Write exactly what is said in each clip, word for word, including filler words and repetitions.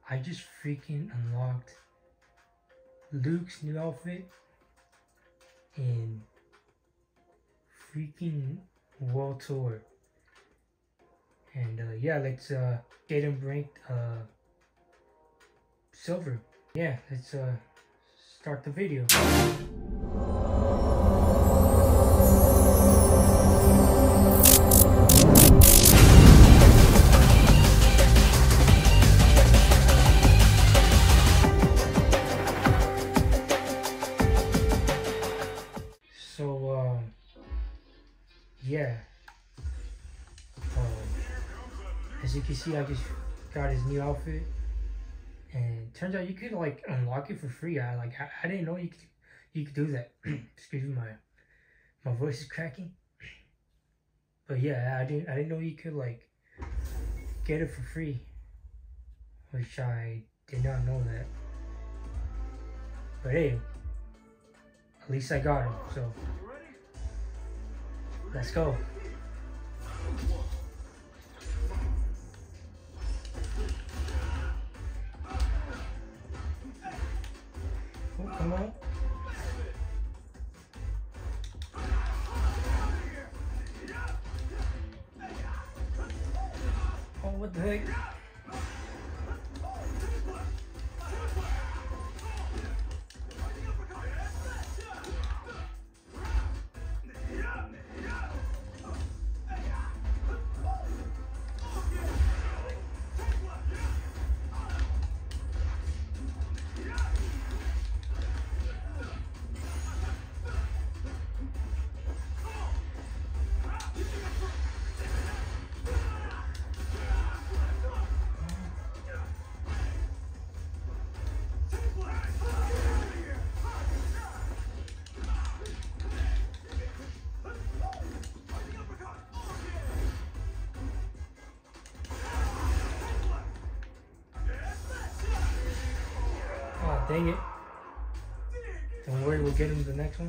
I just freaking unlocked Luke's new outfit in freaking World Tour. And uh, yeah, let's uh, get him ranked uh, silver. Yeah, let's uh, start the video. So, um, yeah. As you can see, I just got his new outfit, and turns out you could like unlock it for free. I like I, I didn't know you could you could do that. Excuse me, my my voice is cracking. But yeah, I didn't I didn't know you could like get it for free, which I did not know that. But hey, at least I got him. So let's go. Oh, come on. Oh, what the heck? Oh, dang it. Don't worry, we'll get him the next one.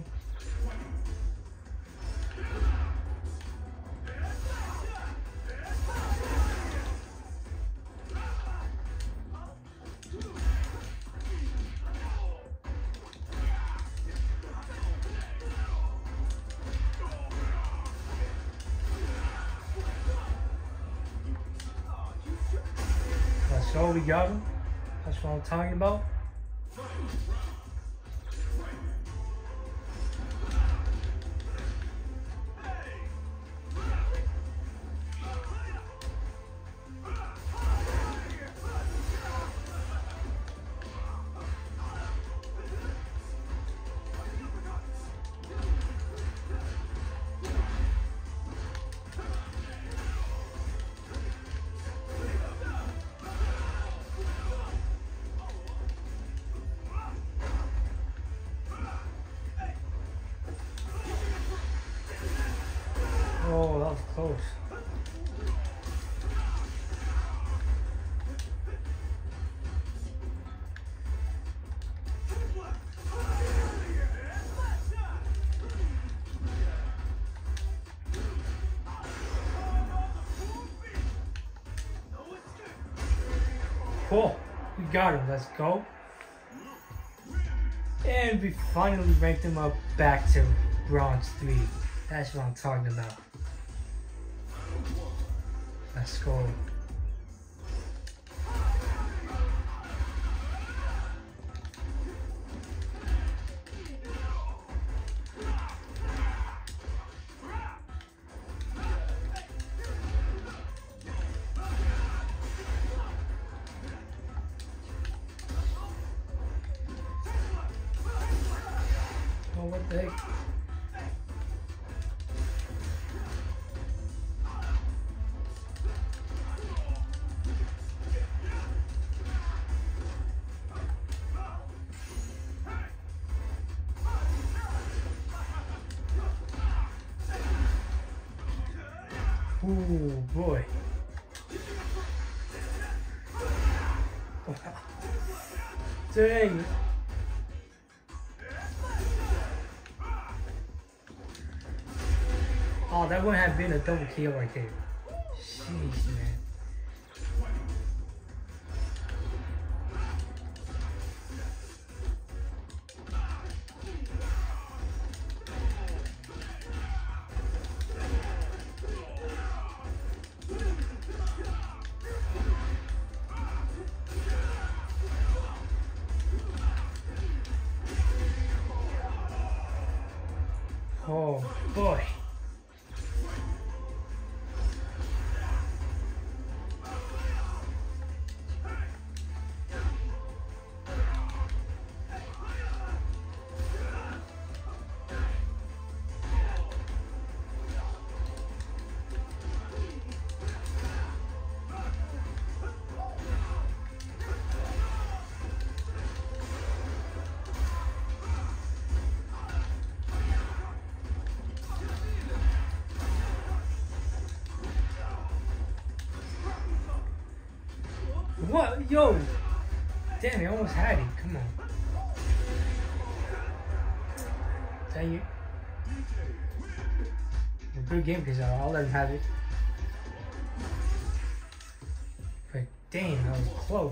Let's go, we got him. That's what I'm talking about. Oh, that was close. Cool. We got him. Let's go. And we finally ranked him up back to bronze three. That's what I'm talking about. Let's go. Oh, what the heck? Ooh, boy. Dang. Oh, that wouldn't have been a double kill right there. Jeez, man. Oh boy. What? Yo! Damn, I almost had it. Come on. Dang it. A good game because I'll let him have it. But damn, that was close.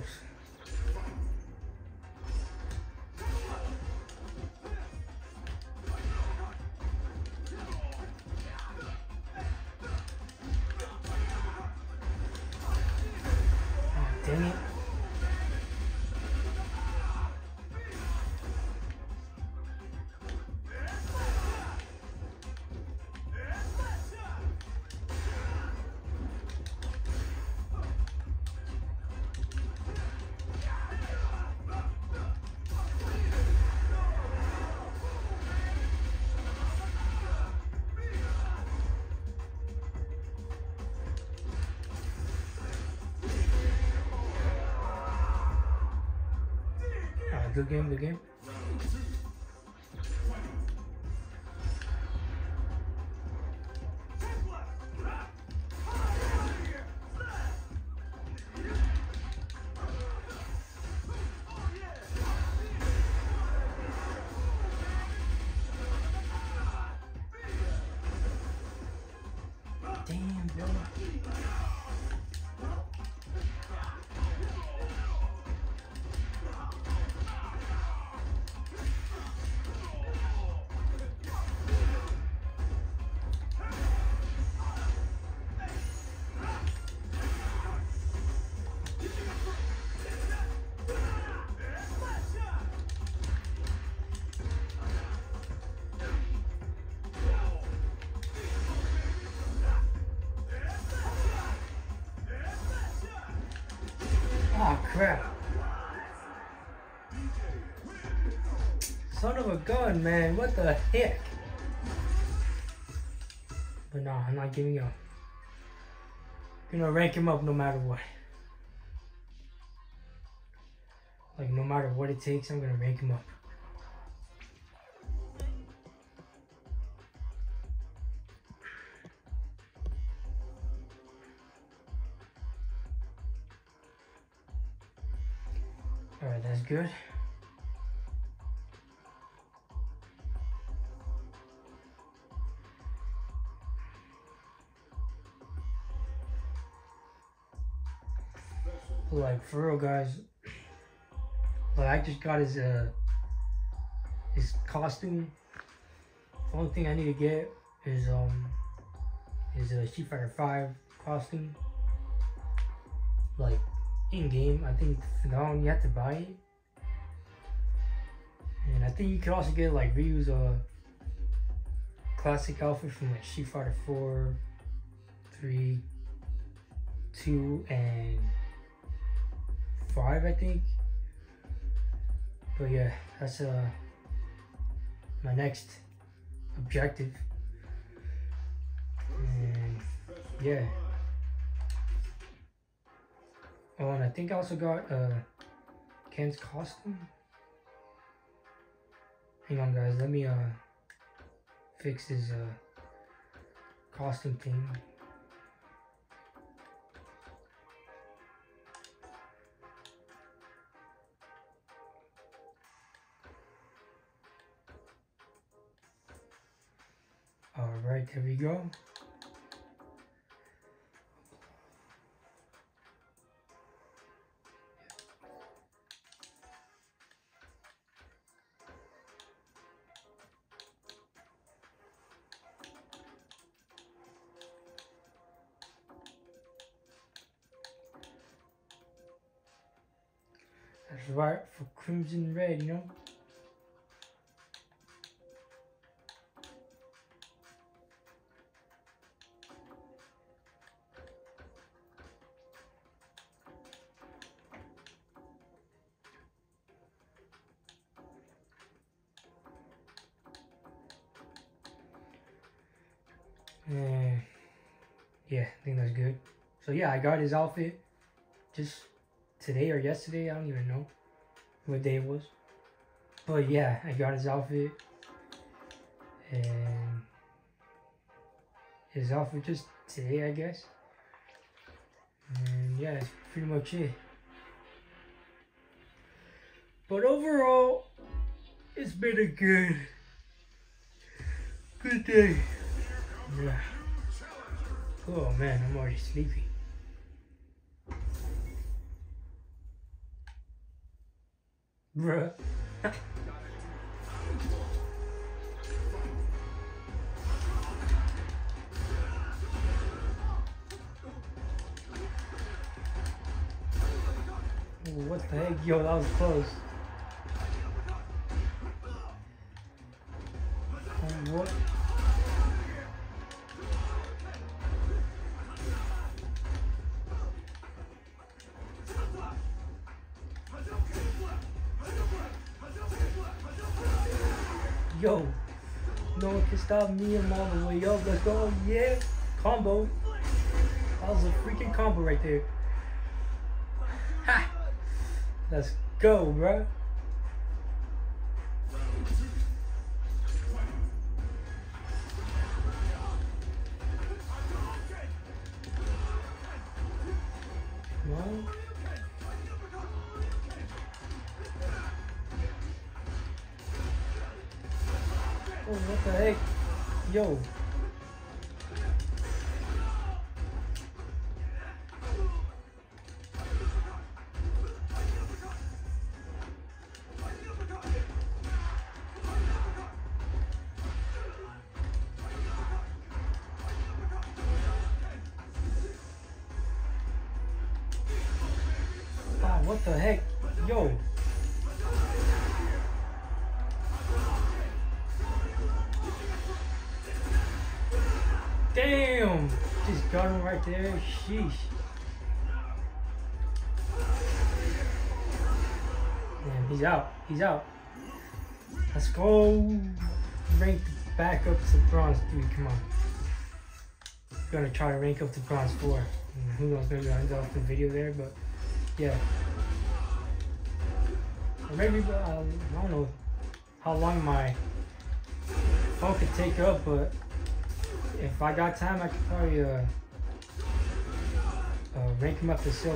Dang it. Good game, good game. Damn, bro. Oh crap. Son of a gun, man. What the heck? But no, I'm not giving up. I'm gonna rank him up no matter what. Like, no matter what it takes, I'm gonna rank him up. Alright, that's good. Like, for real, guys. Like, I just got his, uh, his costume. The only thing I need to get is, um, his, uh, Street Fighter five costume. Like, in-game. I think now you have to buy it. And I think you can also get, like, Ryu's, uh, classic outfit from, like, Street Fighter four, three, two, and five, I think. But yeah, that's uh my next objective. And yeah. Oh, and I think I also got uh Ken's costume. Hang on, guys, let me uh fix his uh costume thing. Alright, there we go. That's right, for Crimson Red, you know? And yeah, I think that's good. So yeah, I got his outfit just today or yesterday. I don't even know what day it was. But yeah, I got his outfit. And his outfit just today, I guess. And yeah, that's pretty much it. But overall, it's been a good, good day. Yeah. Oh man, I'm already sleepy. Bruh. What the heck? Yo, that was close. Oh, what? Yo, no one can stop me. I'm all the way up. Let's go. Yeah. Combo. That was a freaking combo right there. Ha! Let's go, bro. Come on. Oh, what the heck? Yo. Ah, what the heck? Yo. Damn! Just got him right there. Sheesh. Damn, he's out. He's out. Let's go. Rank back up to bronze three. Come on. Gonna try to rank up to bronze four. And who knows? Maybe I'll end off the video there, but yeah. Or maybe uh, I don't know how long my phone could take up, but if I got time, I could probably uh, uh, rank him up to silver.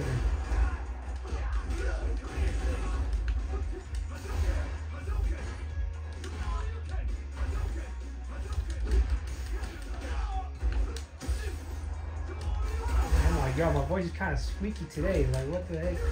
Oh my god, my voice is kind of squeaky today. Like, what the heck?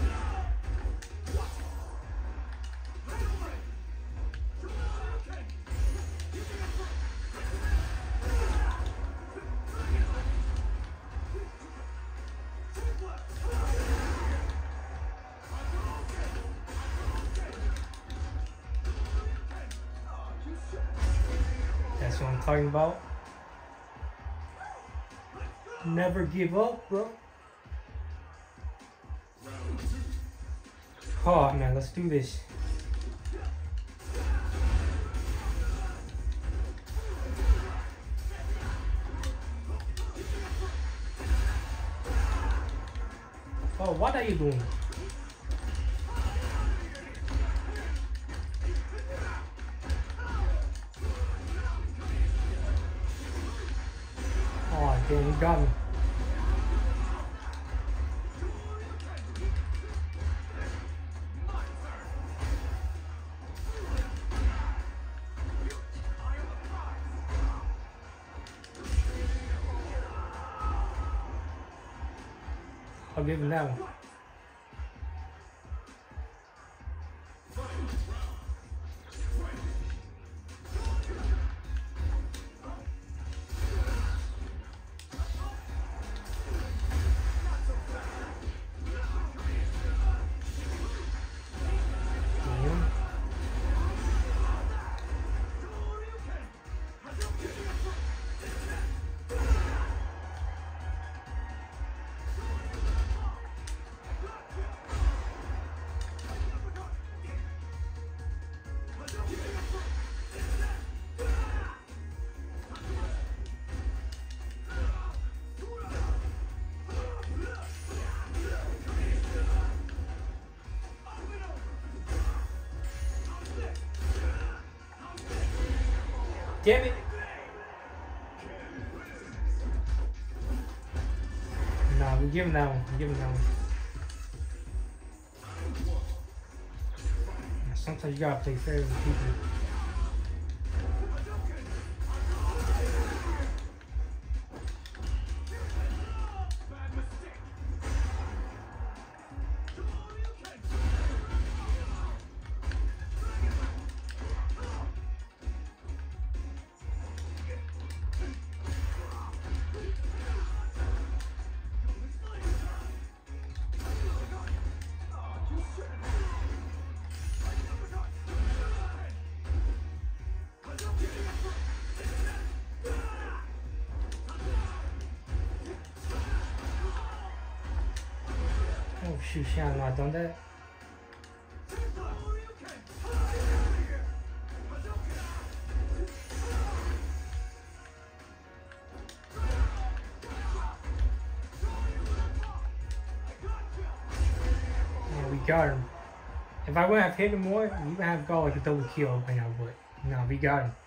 That's what I'm talking about. Never give up, bro. Oh man, let's do this. Oh, what are you doing? Oh, damn, he got me. I'll give him that one. Damn it! Nah, we give him that one. We give him that one. Sometimes you gotta play fair with people. Oh shoot, she has not done that. Yeah, we got him. If I would have hit him more, we would have got like a double kill by now, but no, we got him.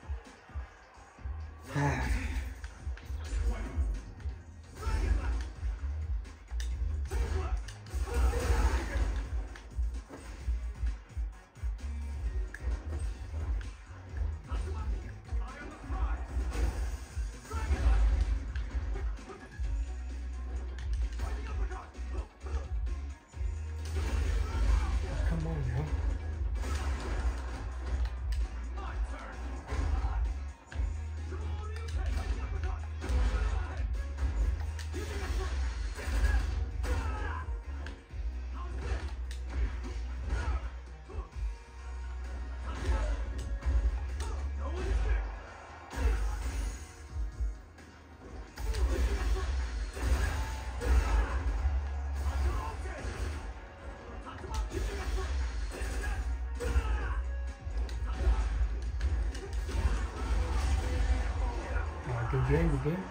Good game, good game.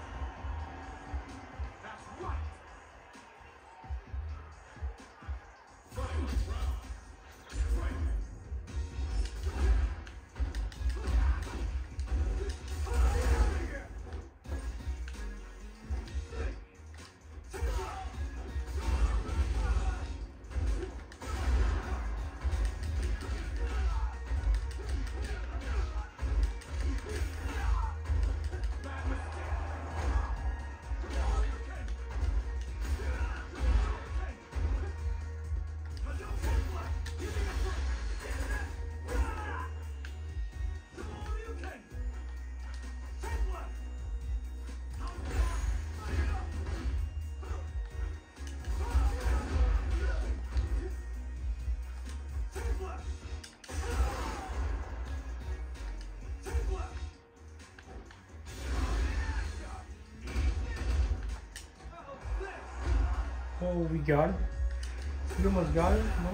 Oh, we got him. We almost got him. No.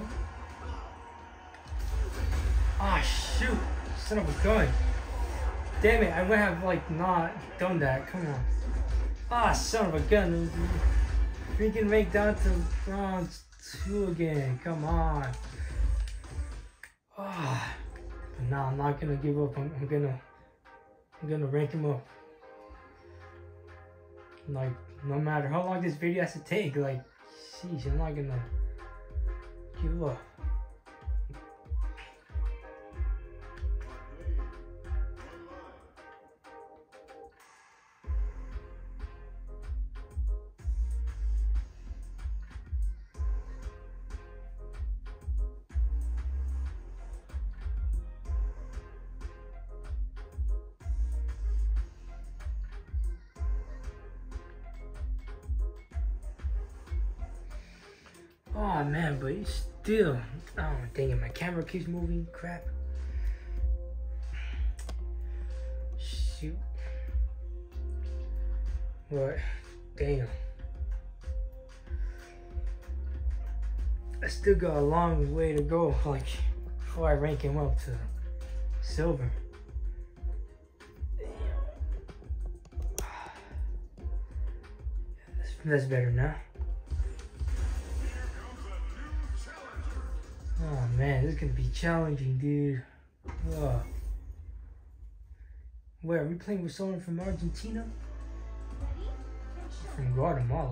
Ah, shoot. Son of a gun. Damn it, I would have, like, not done that. Come on. Ah, son of a gun. Freaking make down to round two again. Come on. Ah. Nah, I'm not gonna give up. I'm, I'm gonna, I'm gonna rank him up. Like, no matter how long this video has to take, like, sheesh, I'm not gonna give up. Oh man, but it's still, oh dang it, my camera keeps moving, crap. Shoot. But, damn. I still got a long way to go, like, before I rank him up to silver. That's, that's better now. Oh man, this is gonna be challenging, dude. Oh. Where are we playing with someone from Argentina? From Guatemala.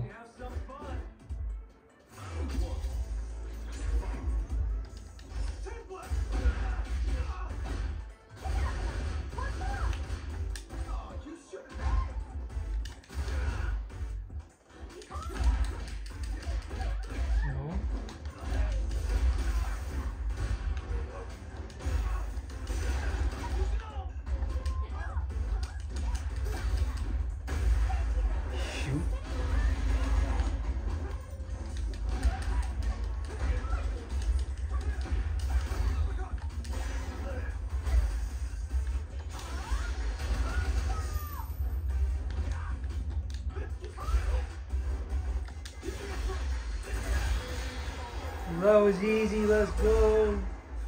That was easy, let's go.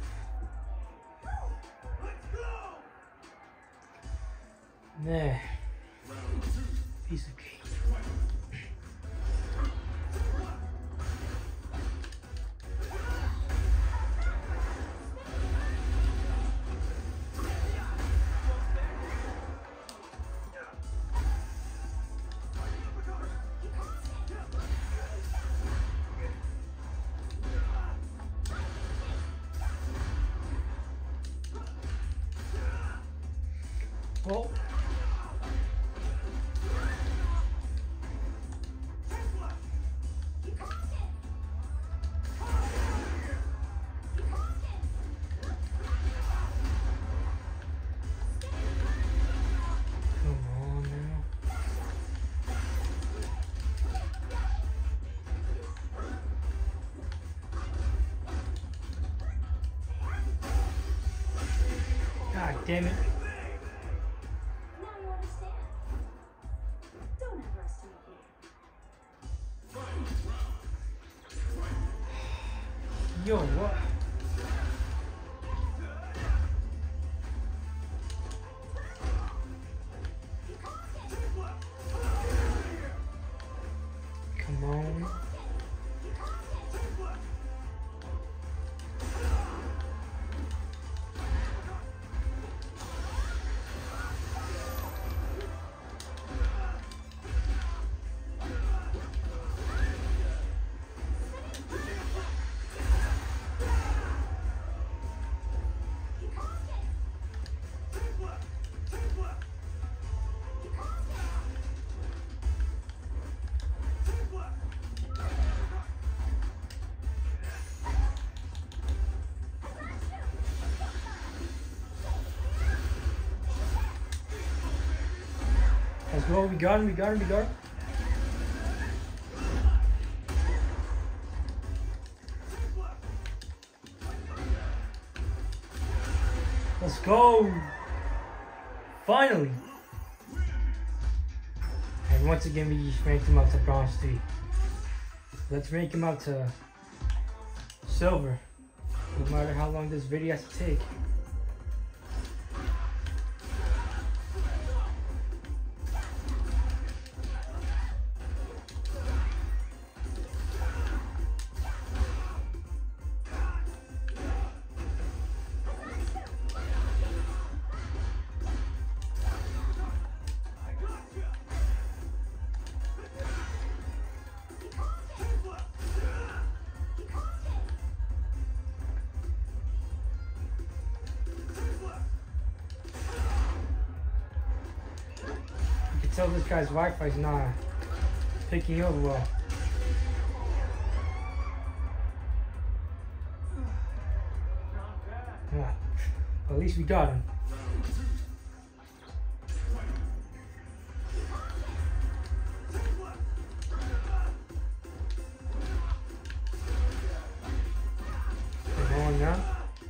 Man, piece of cake. Oh. Come on now. God damn it. Yo, what? Come on. Let's go, we got him, we got him, we got him. Let's go! Finally! And once again, we just ranked him up to bronze three. Let's rank him up to silver. No matter how long this video has to take. Tell this guy's Wi-Fi's not picking up well. Yeah. At least we got him. Come on now.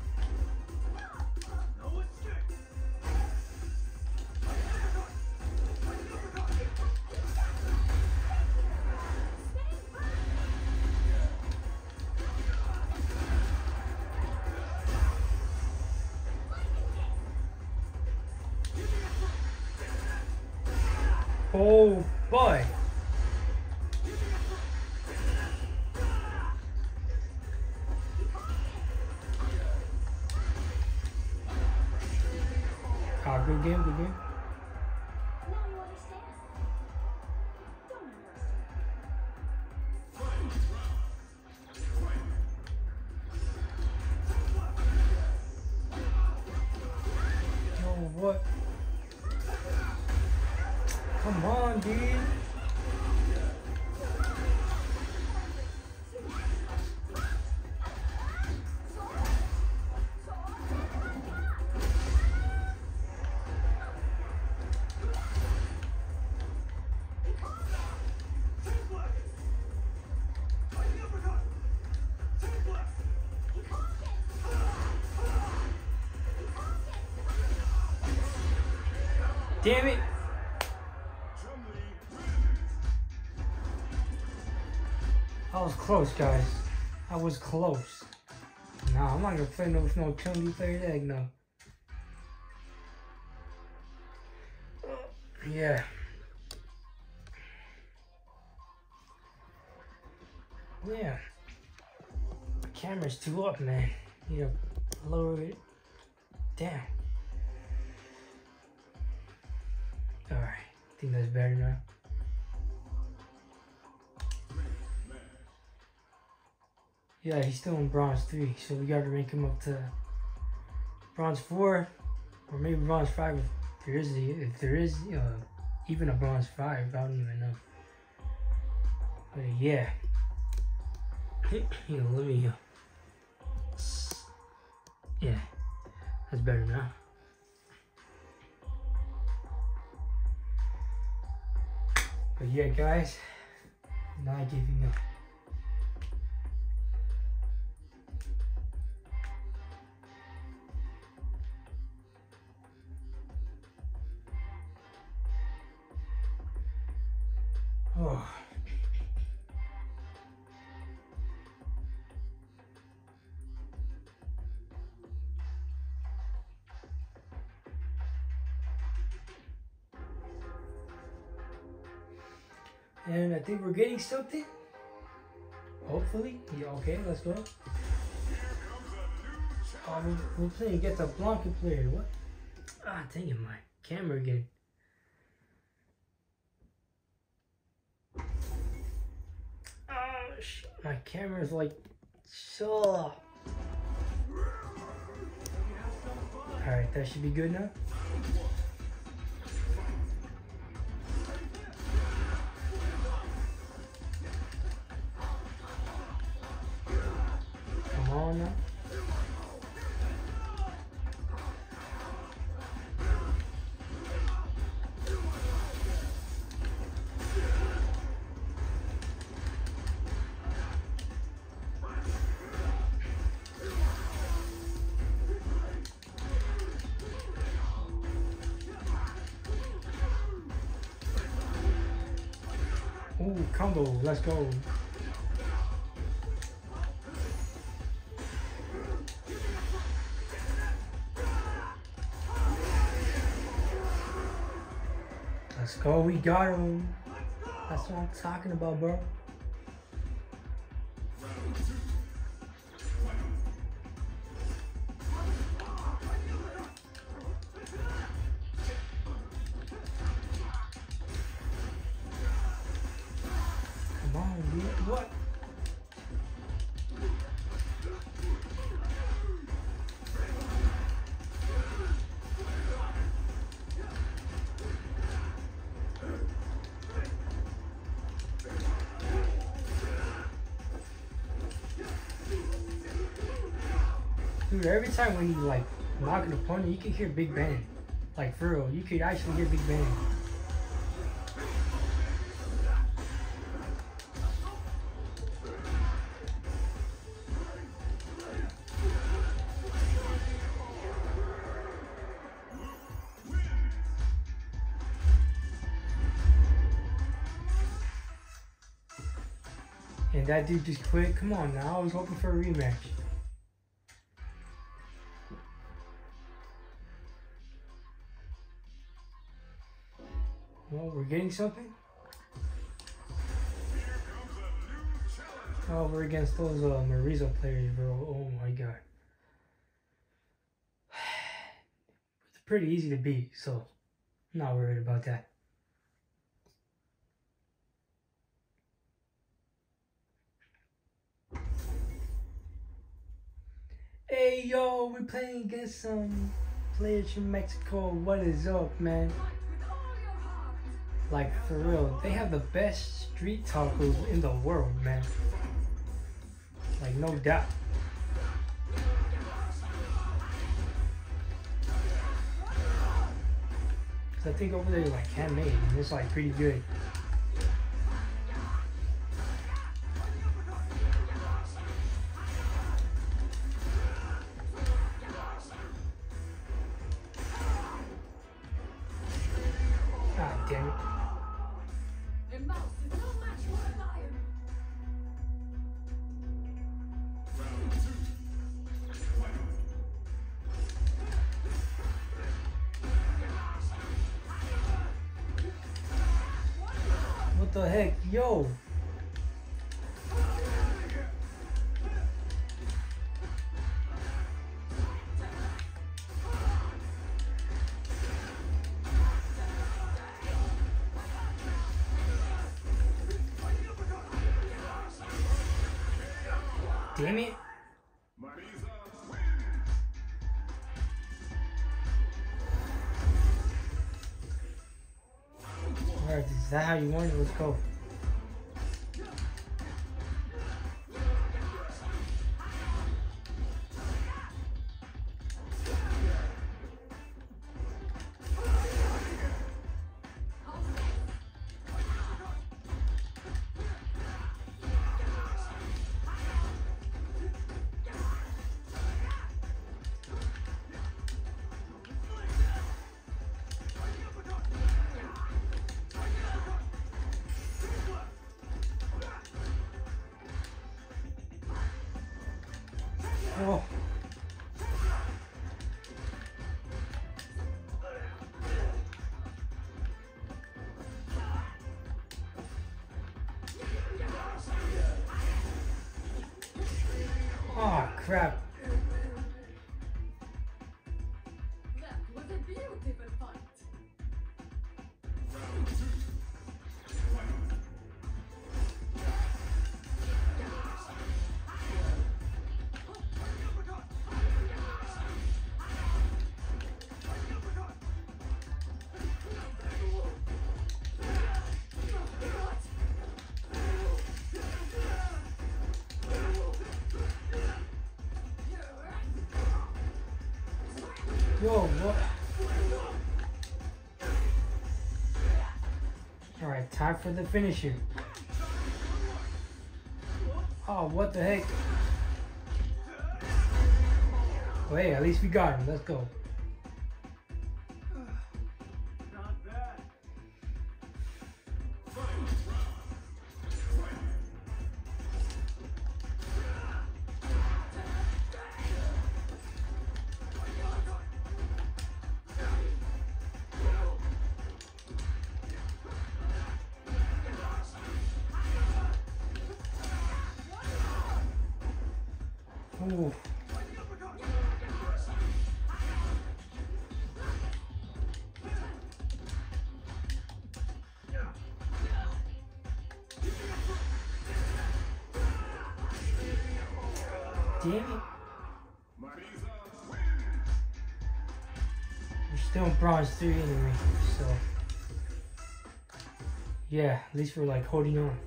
Oh boy. Ah, good game, good game. Come on, dude. Damn it! I was close, guys. I was close. Nah, I'm not gonna play no with no Chun-Li player egg, no. Yeah. Yeah. The camera's too up, man. You know, lower it down. Alright, I think that's better now. Yeah, he's still in bronze three, so we gotta rank him up to bronze four, or maybe bronze five if there is, a, if there is uh, even a bronze five, I don't even know. But yeah, you know, let me, uh, yeah, that's better now. But yeah, guys, not giving up. Oh. And I think we're getting something. Hopefully. Yeah, okay, let's go. Oh, we're, we're playing Get the Blanca player. What? Ah, dang it, my camera again. Oh, shit. My camera's like so. Alright, that should be good now. Come on now. Ooh, combo, let's go. Let's go, we got him. That's what I'm talking about, bro. Come on, dude. What? Dude, every time when you like knock an opponent, you can hear Big Bang. Like for real, you could actually hear Big Bang. And that dude just quit. Come on now, I was hoping for a rematch. Well, we're getting something. Oh, we're against those uh, Marizo players, bro. Oh my god. It's pretty easy to beat, so I'm not worried about that. Hey yo, we're playing against some players from Mexico. What is up, man? Like, for real, they have the best street tacos in the world, man. Like, no doubt. Cause I think over there is like handmade and it's like pretty good. God damn it. What the heck, yo? Damn it. Alright, is that how you want it? Let's go. Oh. Oh, crap. That was a beautiful fight. Yo, what? Alright, time for the finisher. Oh, what the heck? Wait, at least we got him. Let's go. Not bad. Ooh. Damn it. We're still in bronze three anyway, so yeah, at least we're like holding on.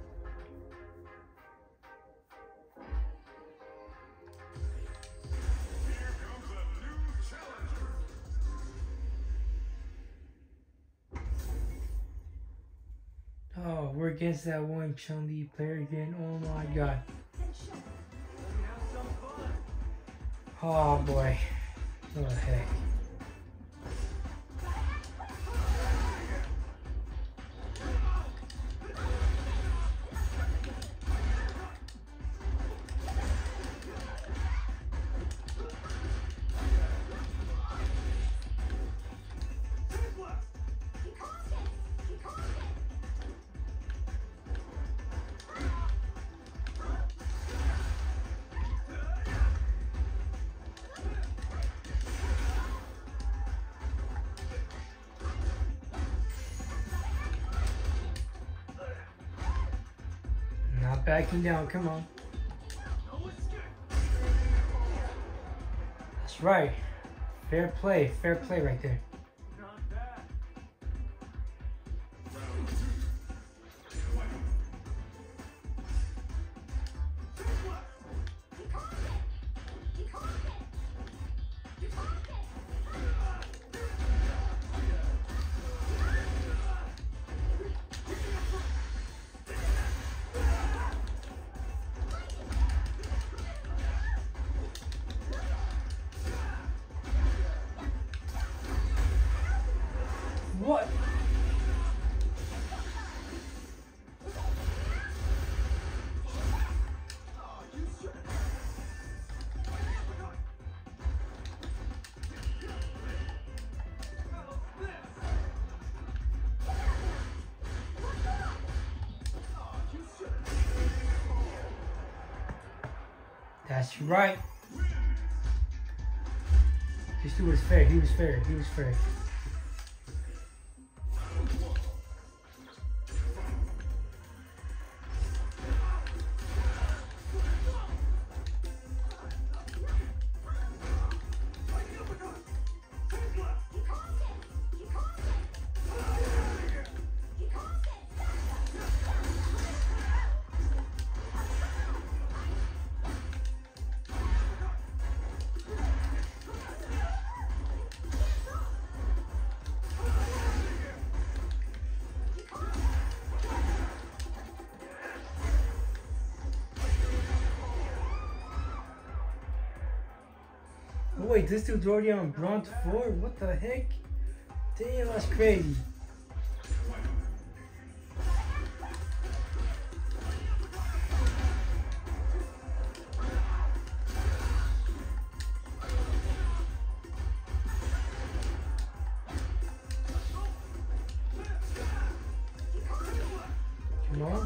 Oh, we're against that one Chun-Li player again. Oh my god. Oh boy. What the heck. Not backing down, come on. That's right. Fair play, fair play right there. Not bad. What? That's right. This dude was fair. He was fair. He was fair. Wait, this dude's already on bronze four? What the heck? Damn, that's crazy. Come on.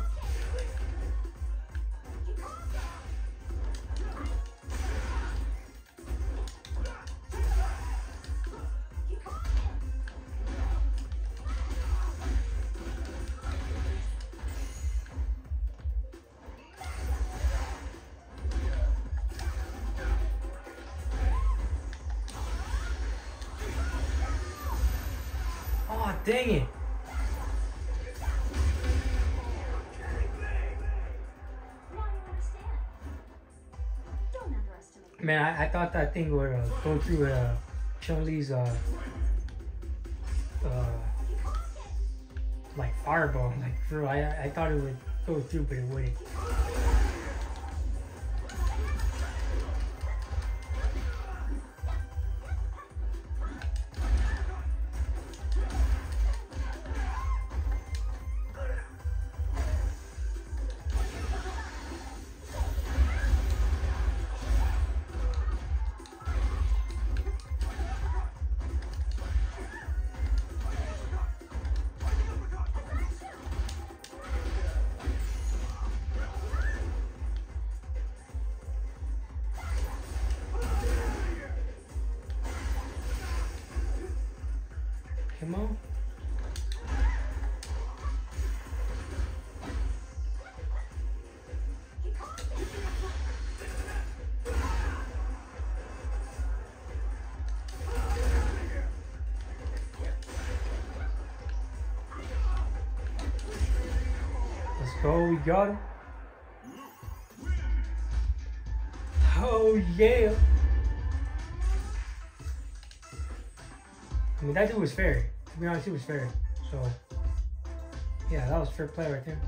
Oh, dang it. Man, I, I thought that thing would uh, go through uh, Chun-Li's uh, uh, like fireball. Like, for real, I, I thought it would go through, but it wouldn't. Come on. Let's go, we got him. Oh yeah. I mean, that dude was fair. To be honest, he was fair. So, yeah, that was fair play right there.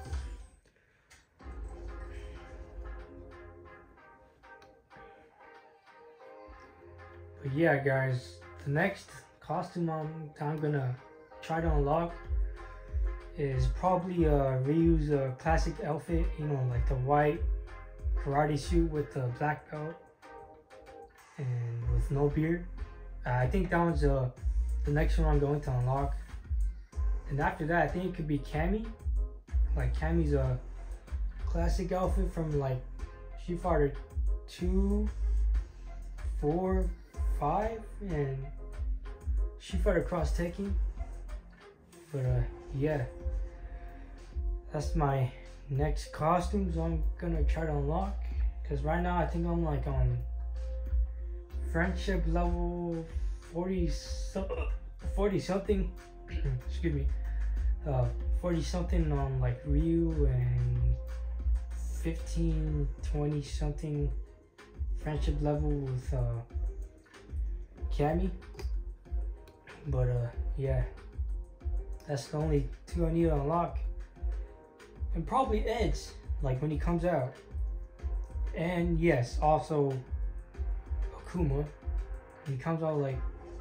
But yeah, guys, the next costume I'm, I'm gonna try to unlock is probably uh, Ryu's uh, classic outfit. You know, like the white karate suit with the black belt and with no beard. Uh, I think that one's uh, the next one I'm going to unlock. And after that, I think it could be Cammy. Like Cammy's a uh, classic outfit from like Street Fighter two, four, five, and Street Fighter Cross Tekken. But uh, yeah, that's my next costumes I'm gonna try to unlock. Cause right now I think I'm like on friendship level forty, forty something. Excuse me, uh, forty something on like Ryu and fifteen, twenty something friendship level with uh, Cammy. But uh, yeah, that's the only two I need to unlock. And probably Ed's, like when he comes out. And yes, also Akuma. He comes out like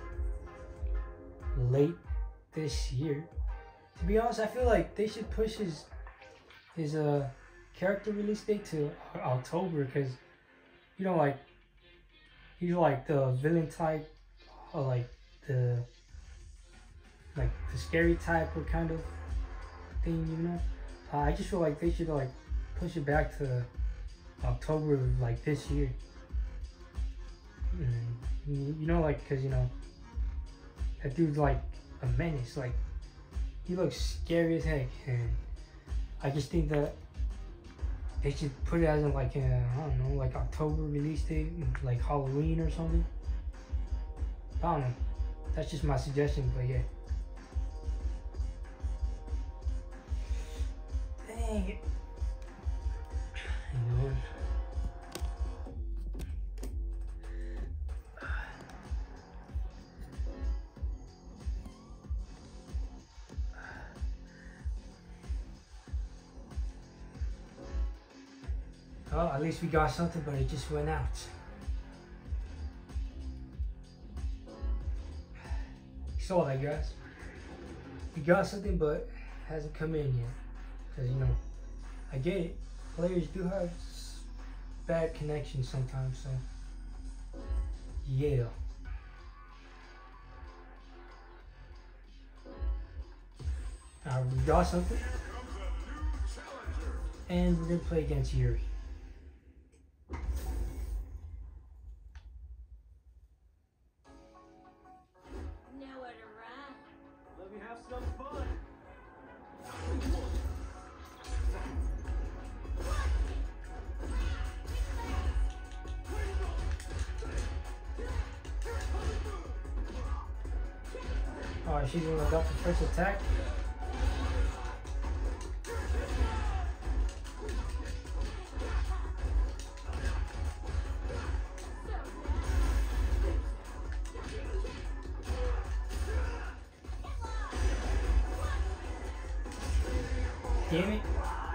late this year. To be honest, I feel like they should push his his uh character release date to October, because you know, like he's like the villain type, or like the like the scary type or kind of thing, you know. Uh, I just feel like they should like push it back to October of like this year. Mm, you know, like, cause you know that dude's like a menace. Like he looks scary as heck, and I just think that they should put it as in like a, I don't know, like October release date, like Halloween or something. I don't know. That's just my suggestion, but yeah. Dang it. Hang on. Oh, at least we got something, but it just went out. You saw that, guys. We got something, but it hasn't come in yet. Because, you know, I get it. Players do have bad connections sometimes, so yeah. Uh, we got something. And we're going to play against Yuri. Nowhere to run. Let me have some fun. Oh, she's gonna got the first attack. Damn it.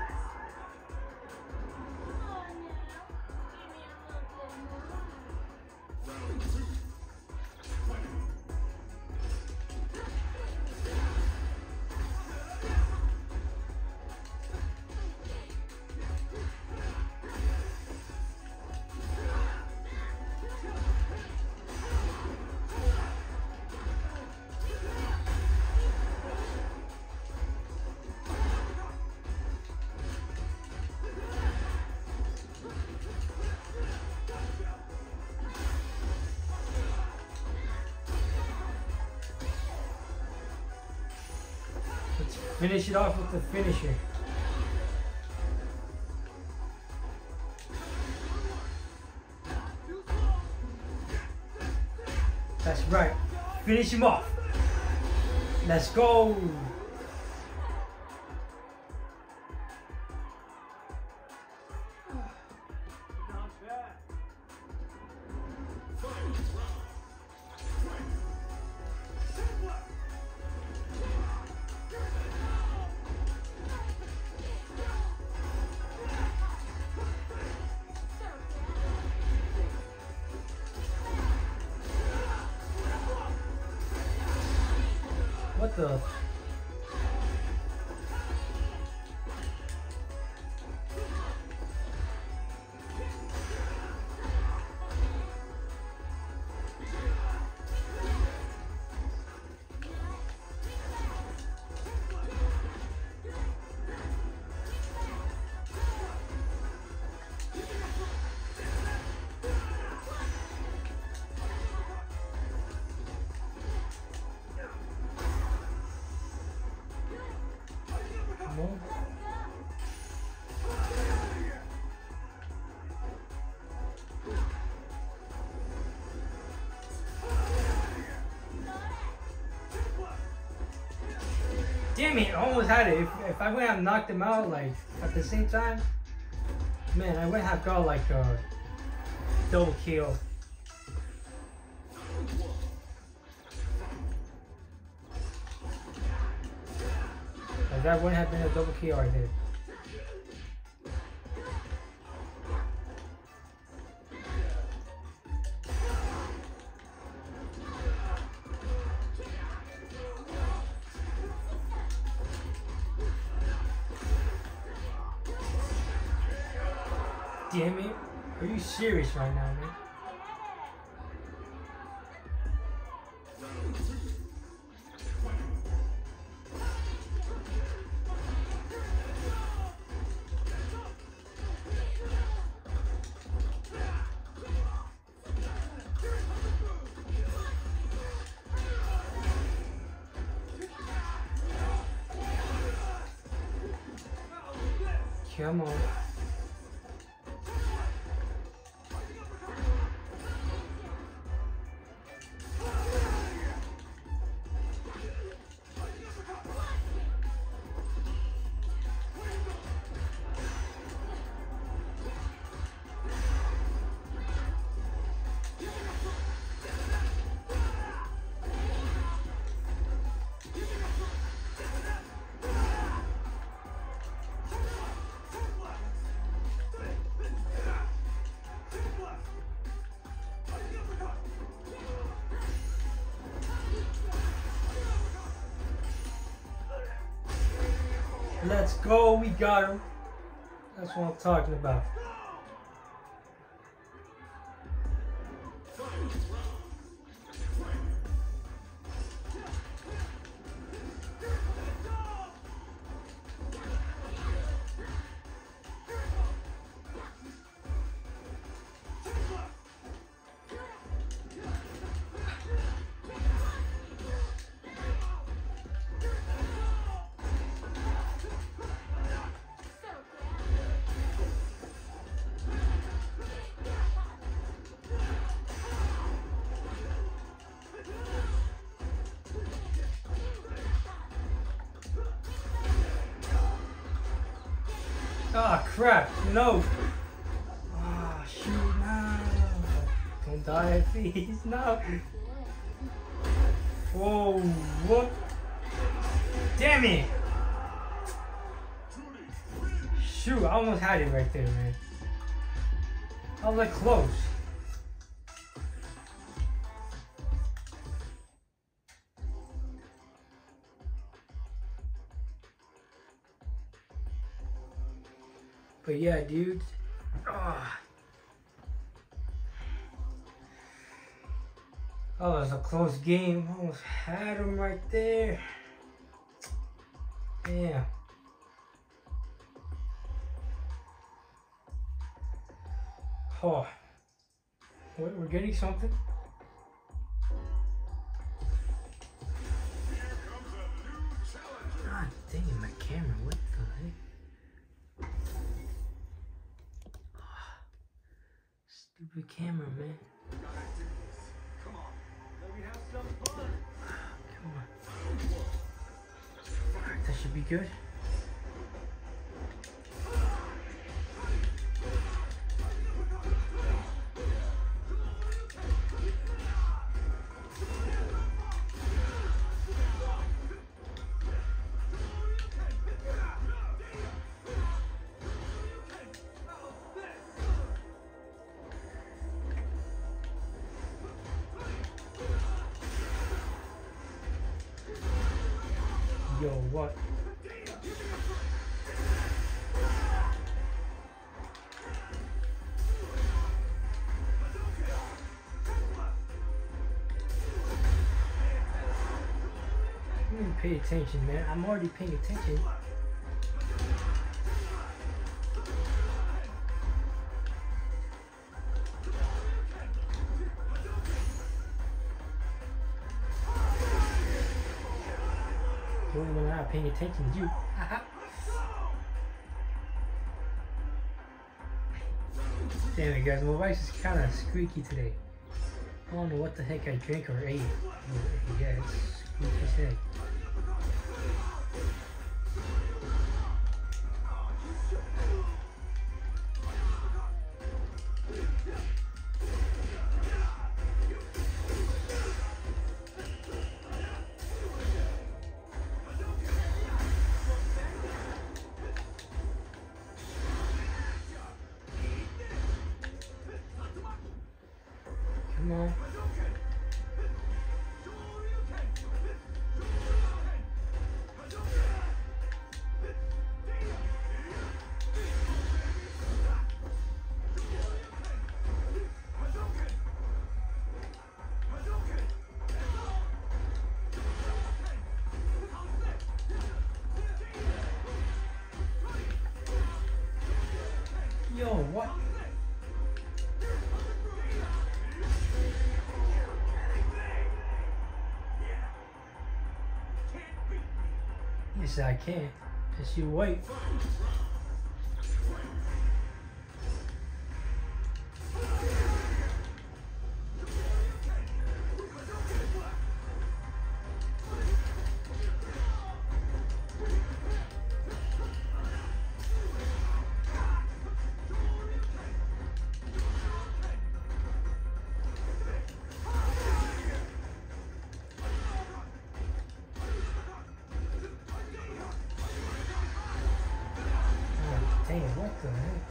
Let's finish it off with the finisher. That's right. Finish him off. Let's go. Not bad. What the? Come on. Damn it, I almost had it. If, if I would have knocked him out like at the same time, man, I would have got like uh double kill. Like that wouldn't have been a double kill right there. Damn it. Are you serious right now, man? Come on. Let's go, we got him. That's what I'm talking about. Ah, crap, no. Ah, shoot, no. Don't die, please, no. Whoa, what? Damn it. Shoot, I almost had it right there, man. I was like close. But yeah, dude. Oh. Oh, it was a close game. Almost had him right there. Yeah. Oh. Wait, we're getting something? God dang it, my camera. What the heck? Stupid camera, man. Come on, let me have some fun. Come on. Alright, that should be good. Yo, what? You didn't pay attention, man. I'm already paying attention. The only one not paying attention is you. Damn it, guys. My voice is kind of squeaky today. I don't know what the heck I drank or ate. Yeah, it's squeaky as heck. Come on. Yo, what? Yes, I can. Just you wait. Damn, what the heck?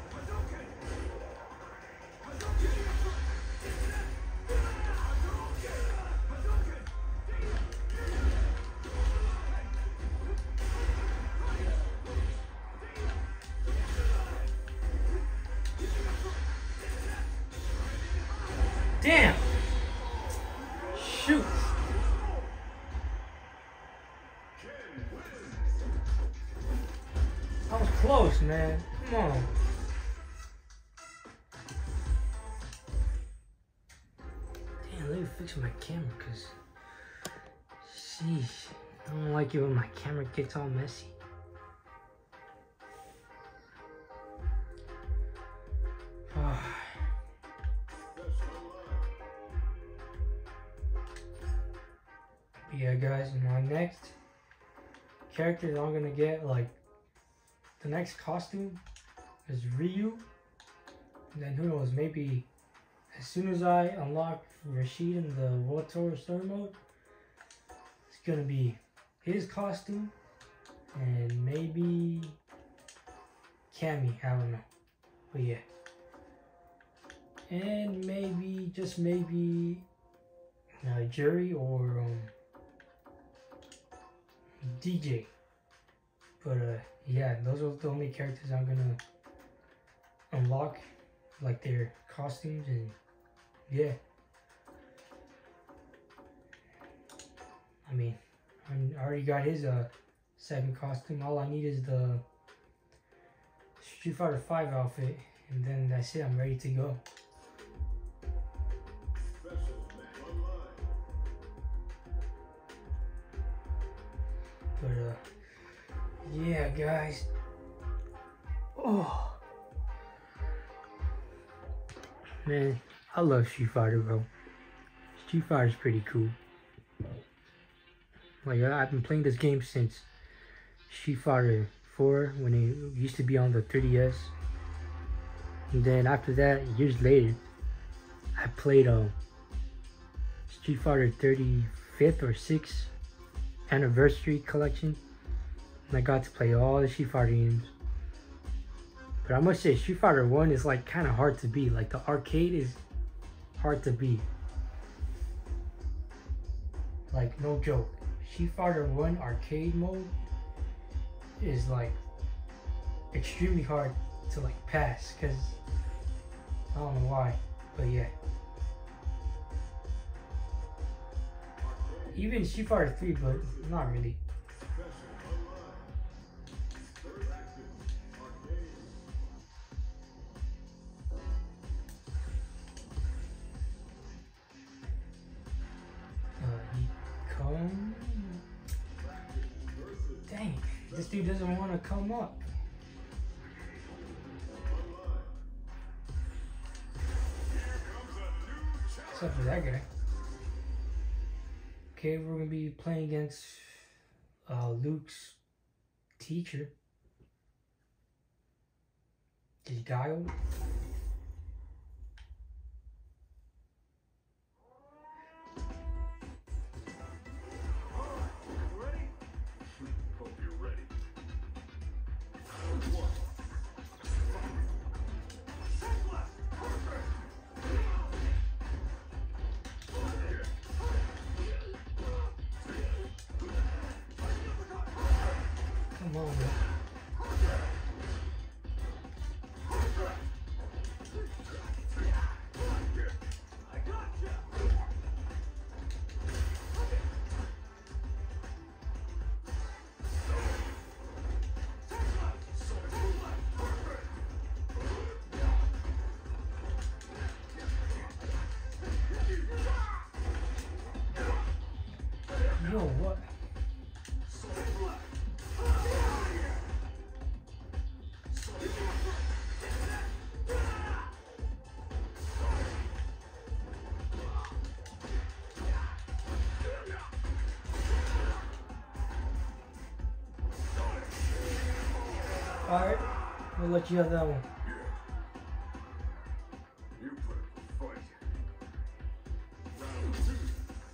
Damn! Shoot! I was close, man. Come on. Damn, let me fix my camera, cause sheesh, I don't like it when my camera gets all messy. Yeah, guys, my next character that I'm gonna get, like, the next costume is Ryu. And then who knows, maybe as soon as I unlock Rashid in the World Tour story mode, it's gonna be his costume and maybe Cammy, I don't know. But yeah. And maybe, just maybe, uh, Jury or um, D J. But uh, yeah, those are the only characters I'm gonna unlock, like their costumes, and yeah. I mean, I already got his uh second costume. All I need is the Street Fighter five outfit, and then that's it. I'm ready to go. But uh, yeah, guys. Oh man, I love Street Fighter, bro. Street Fighter's pretty cool. Like, I've been playing this game since Street Fighter four, when it used to be on the three D S. And then after that, years later, I played um, Street Fighter thirty-fifth or sixth anniversary collection. And I got to play all the Street Fighter games. But I must say, Street Fighter one is like kind of hard to beat. Like, the arcade is hard to beat. Like, no joke. Street Fighter one arcade mode is like extremely hard to like pass, because I don't know why, but yeah. Even Street Fighter three, but not really. Uh, he come. Dang, this dude doesn't want to come up. Except for that guy. Okay, we're gonna be playing against uh, Luke's teacher. Is Guile? on, man. Yo, what? Alright, we'll let you have that one. You put up a fight. Round two.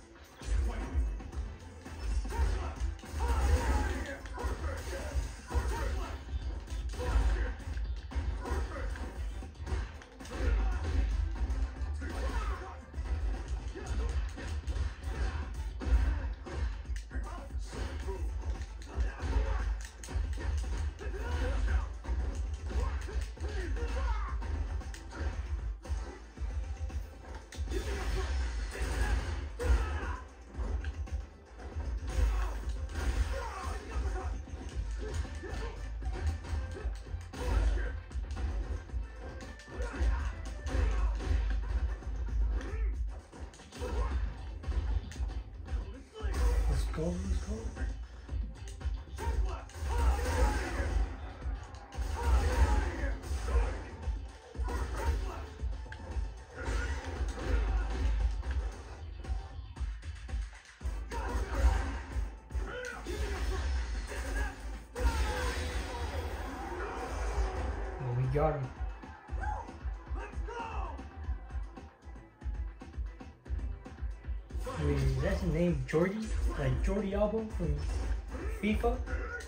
Let's go, let's go. Well, we got him. Wait, is that his name, Jordy? Like Jordy Alba from FIFA?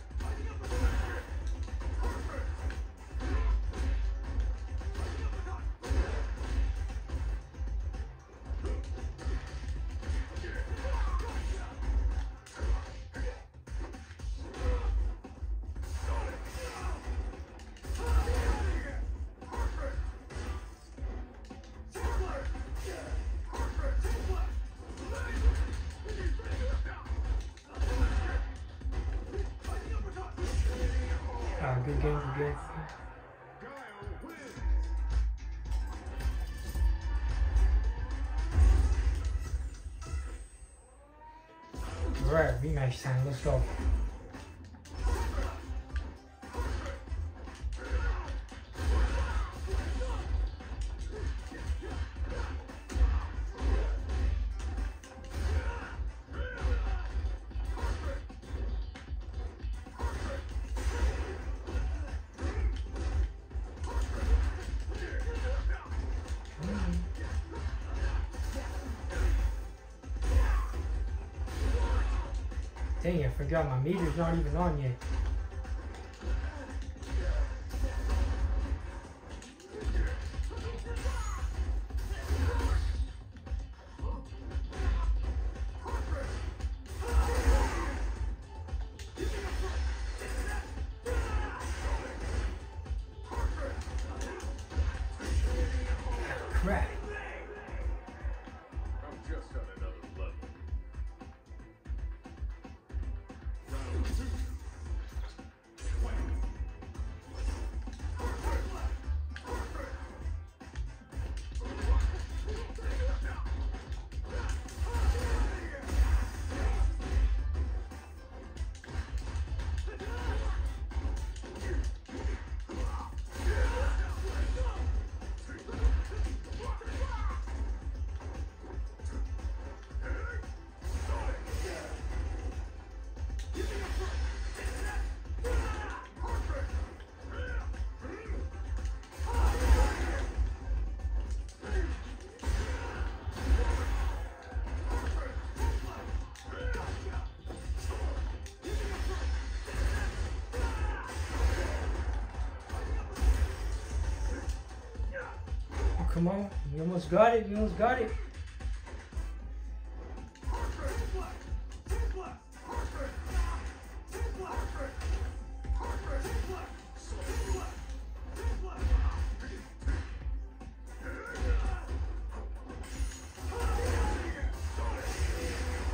Ah, good game, good game. Alright, rematch time, let's go. Dang, I forgot my meter's not even on yet. Crap. I'm just on another level. Round two. Come on, we almost got it, we almost got it.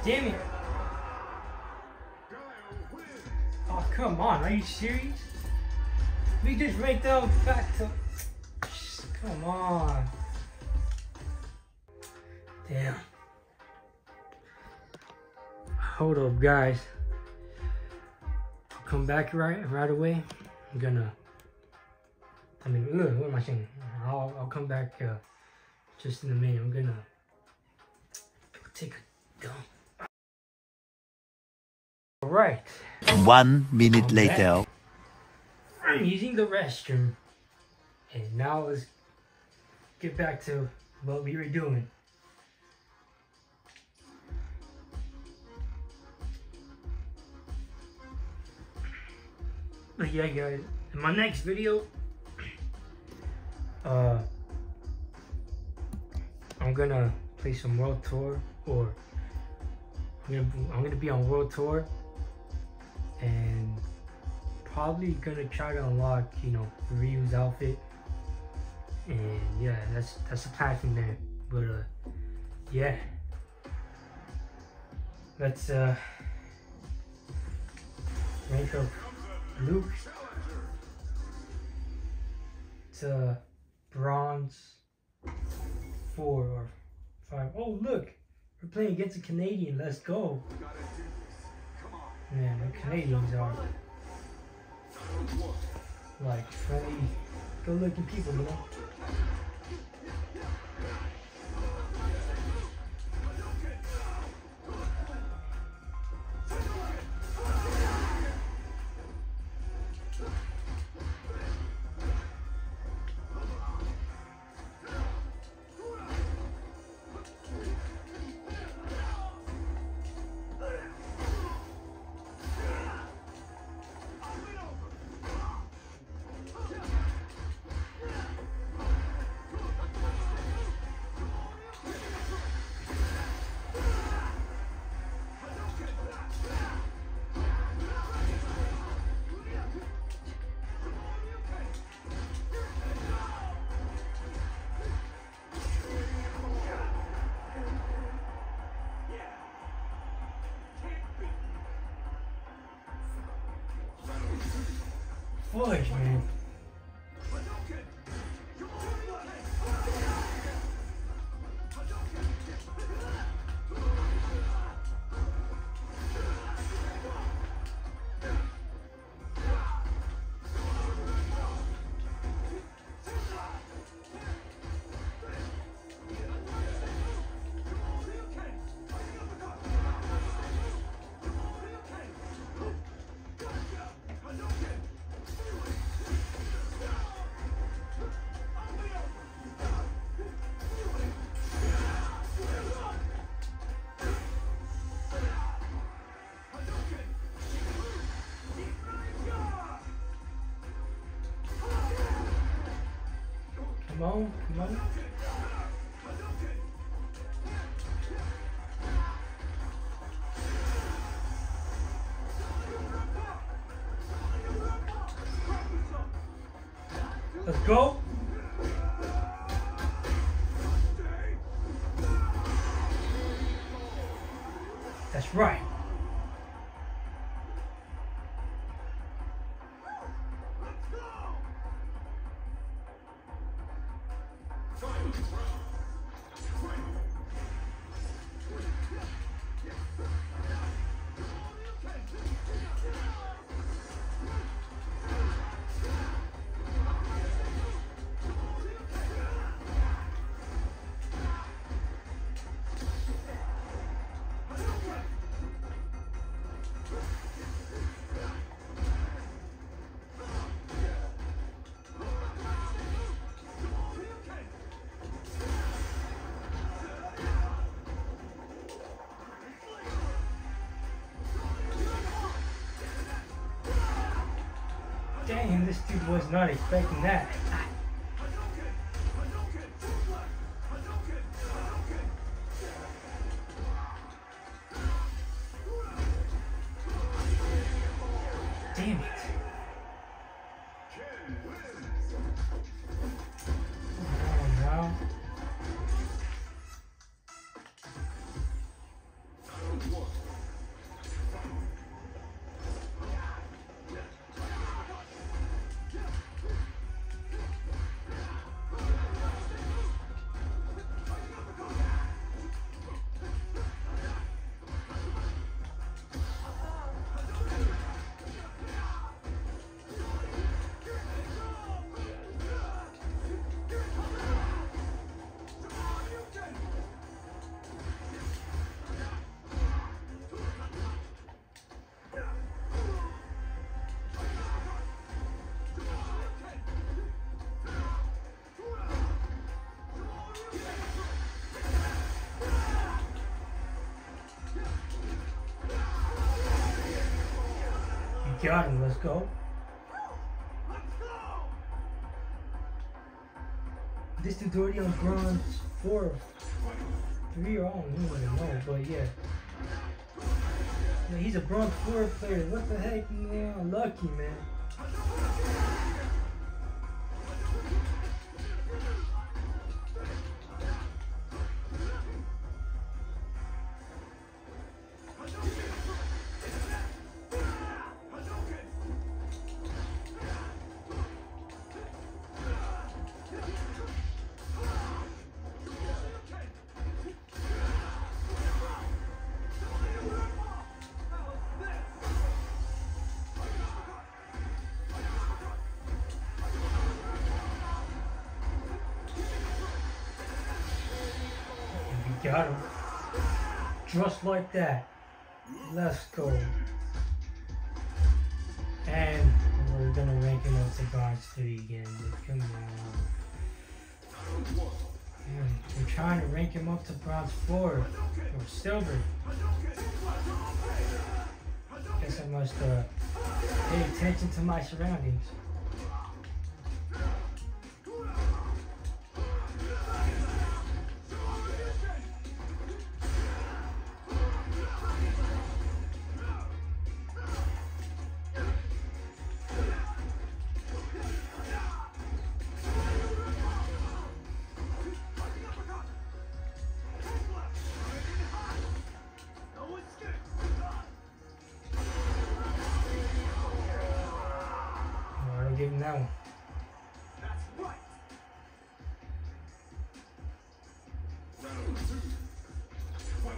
Damn it. Oh, come on. Are you serious? We just ranked up back to... Come on. Damn. Hold up, guys. I'll come back right right away. I'm gonna... I mean, ugh, what am I saying? I'll, I'll come back uh, just in a minute. I'm gonna go take a dump. Alright. One minute I'm later. back. I'm using the restroom. And now let's get back to what we were doing. But yeah, guys, in my next video, uh, I'm gonna play some World Tour, or I'm gonna I'm gonna be on World Tour, and probably gonna try to unlock, you know, Ryu's outfit, and yeah, that's that's the plan from there. But uh, yeah, let's uh rank up Luke to bronze four or five. Oh look, we're playing against a Canadian. Let's go. Man, the Canadians are like friendly, good-looking people, you know. Fudge, man. Come on, come on. Let's go. That's right. Dang, this dude was not expecting that. Damn it. Oh, no. got him. Let's go. This dude's already on bronze four, three, or I don't even know, but yeah. Yeah, he's a bronze four player. What the heck, man? Lucky, man. Got him. Just like that. Let's go. And we're gonna rank him up to bronze three again. Come on. Man, we're trying to rank him up to bronze four or silver. Guess I must uh, pay attention to my surroundings. Give him that one. That's right. Round two. Fight.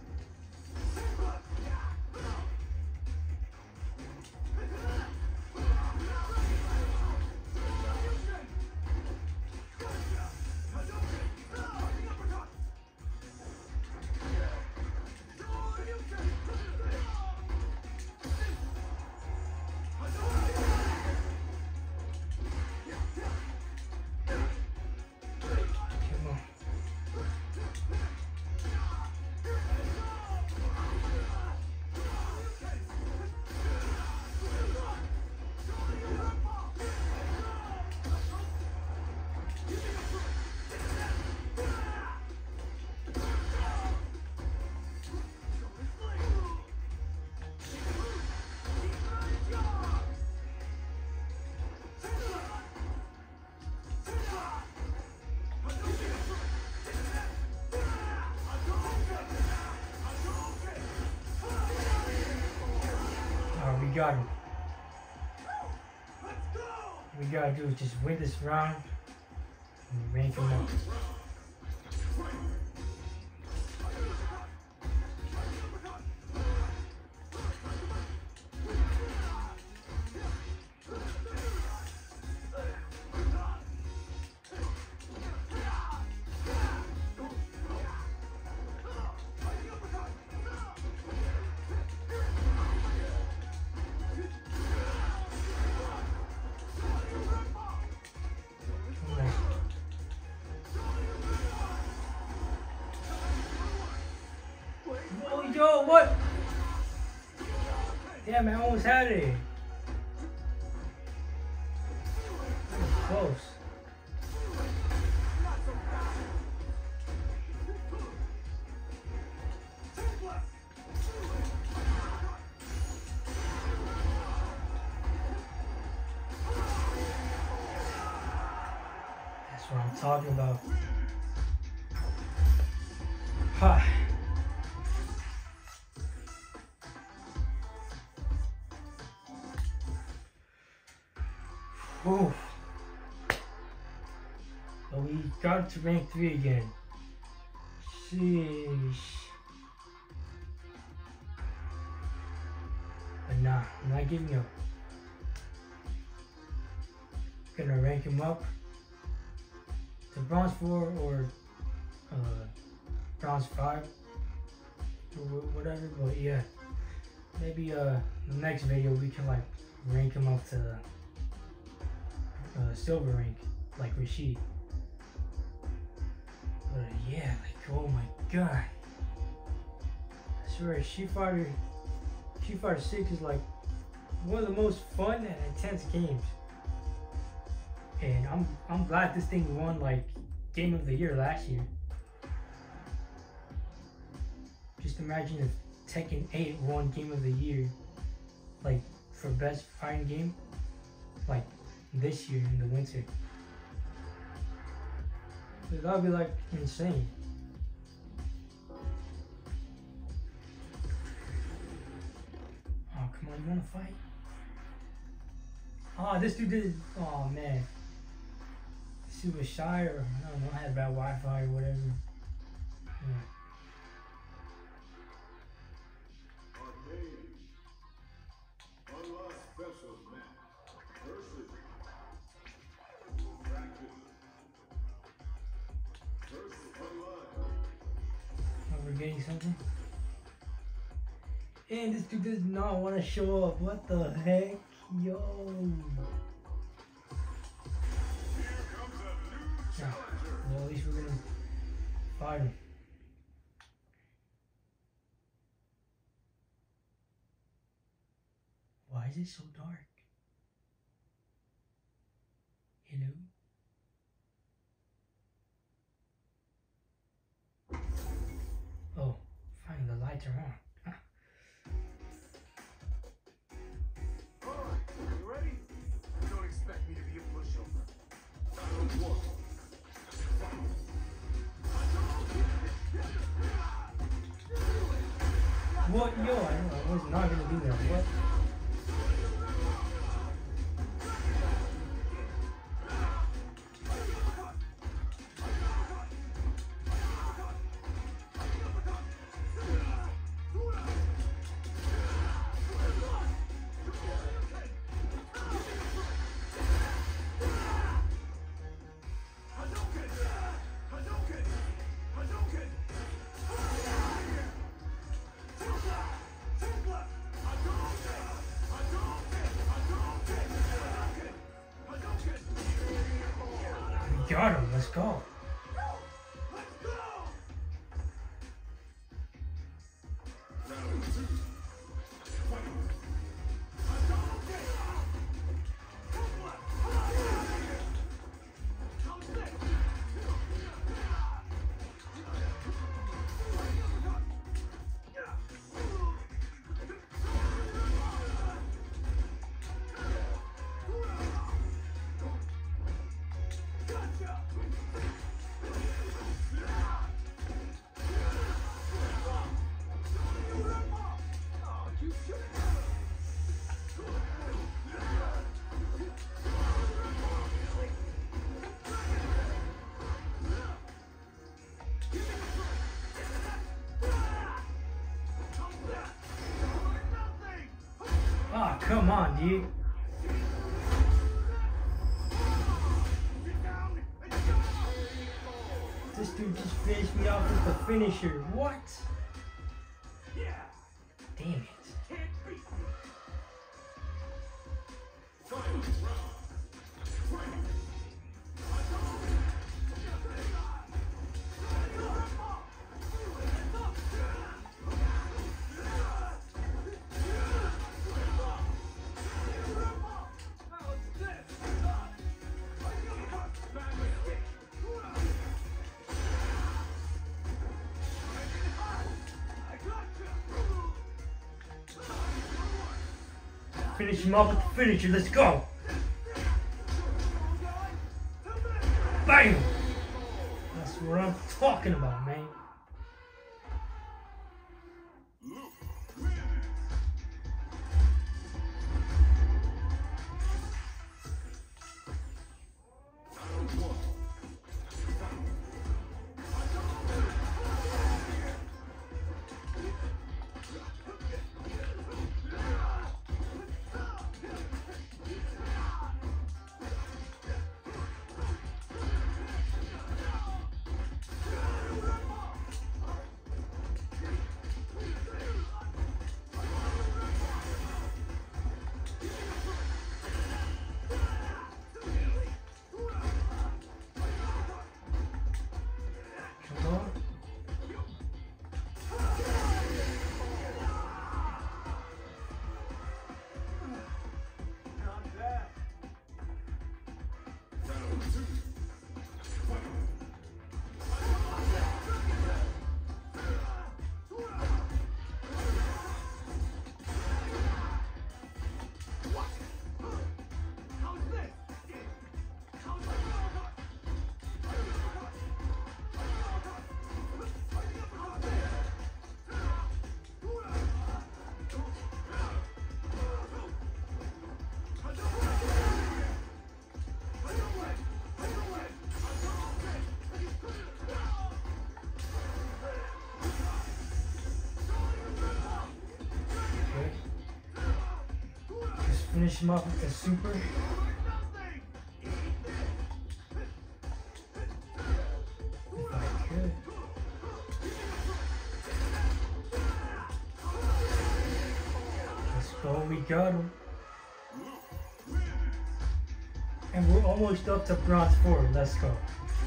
We got him. We gotta do is just win this round and rank him up. Yo, what? Damn, I almost had it. That was close. That's what I'm talking about. Ha. Oof. So we got to rank three again. Sheesh. But nah, I'm not giving up. Gonna rank him up to bronze four or uh, bronze five or whatever. But yeah, maybe uh, the next video we can like rank him up to Uh, silver rank, like Rashid. But yeah, like, oh my god. I swear, Street Fighter, Street Fighter six is like one of the most fun and intense games. And I'm I'm glad this thing won like Game of the Year last year. Just imagine if Tekken eight won Game of the Year, like for best fighting game, like this year in the winter. So that would be like insane. Oh come on, you wanna fight? Oh, this dude did. Oh man, this dude was shy, or I don't know, I had bad Wi-Fi or whatever. Yeah. We're getting something. And this dude does not want to show up. What the heck? Yo. Yeah. Well, at least we're gonna fight him. Why is it so dark? Hello? Oh, finally the lights are on. Huh. Alright, you ready? Don't expect me to be a pushover. Round one. What? Yo, I, I was not gonna do that. What? Got him, let's go. Ah, oh, come on, dude. This dude just finished me off with the finisher. What? Damn it. Finish him off with the finisher, let's go! Bam! That's what I'm talking about, man. Finish him off with the super. If I could. Let's go, we got him. And we're almost up to bronze four. Let's go.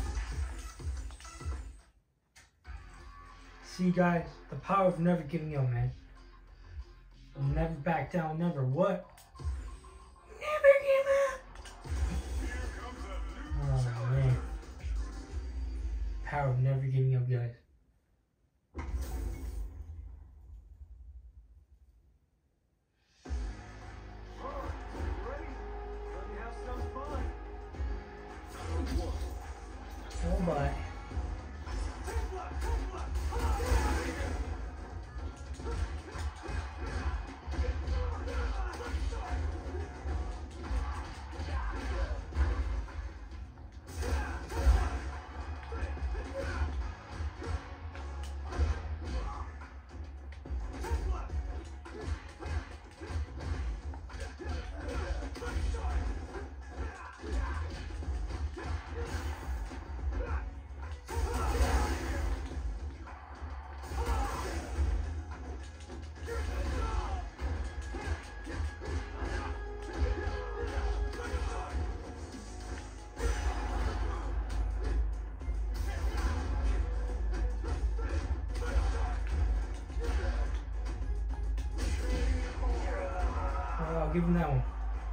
See, guys, the power of never giving up, man. Never back down, never what? Never give up. Oh, man. Power of never giving up, guys. Oh my. I'll give him that one.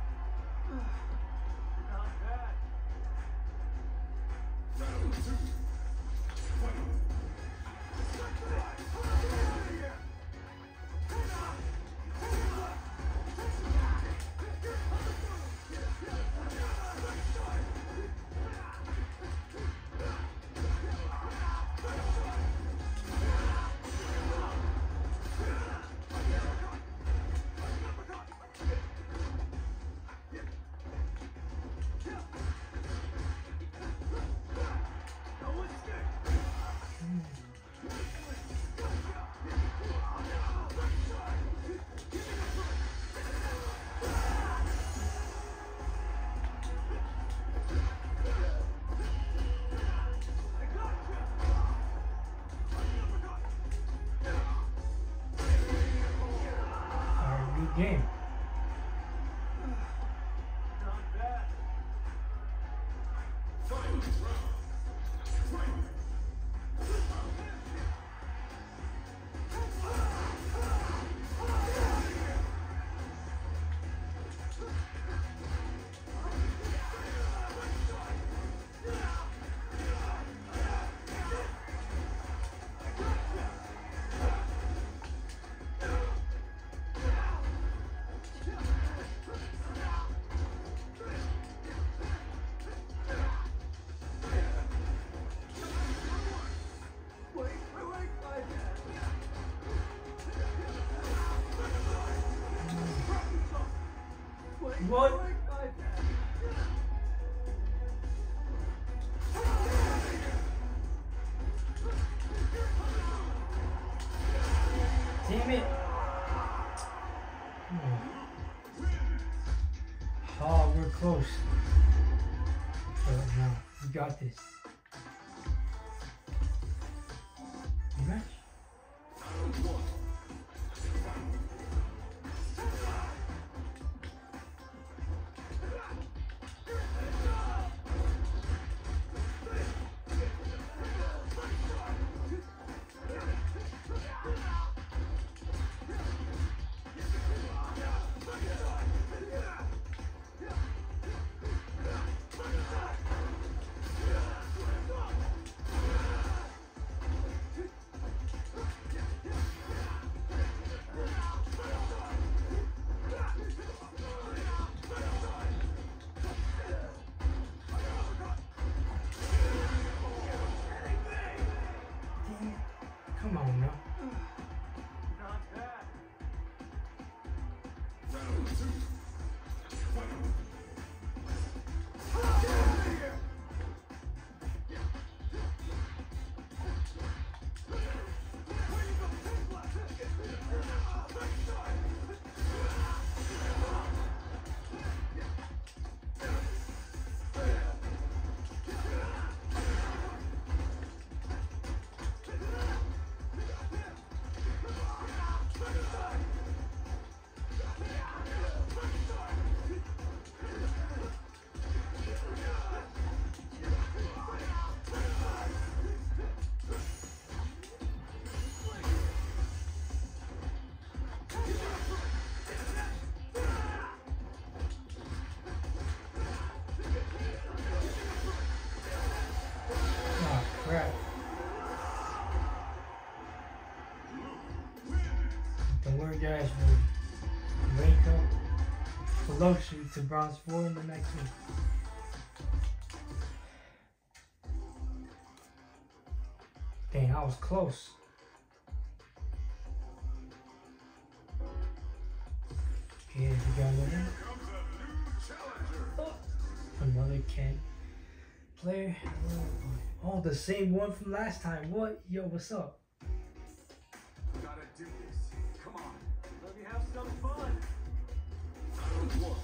Game. What? Damn it. Oh, we're close. But no, we got this. Rematch? Come on now. Not bad. Whoever guys will rank up the luxury to bronze four in the next one. Dang, I was close. Yeah, we got another. Oh, another Ken player. Oh, the same one from last time. What? Yo, what's up? Gotta do this. Come on. Let me have some fun. Round one.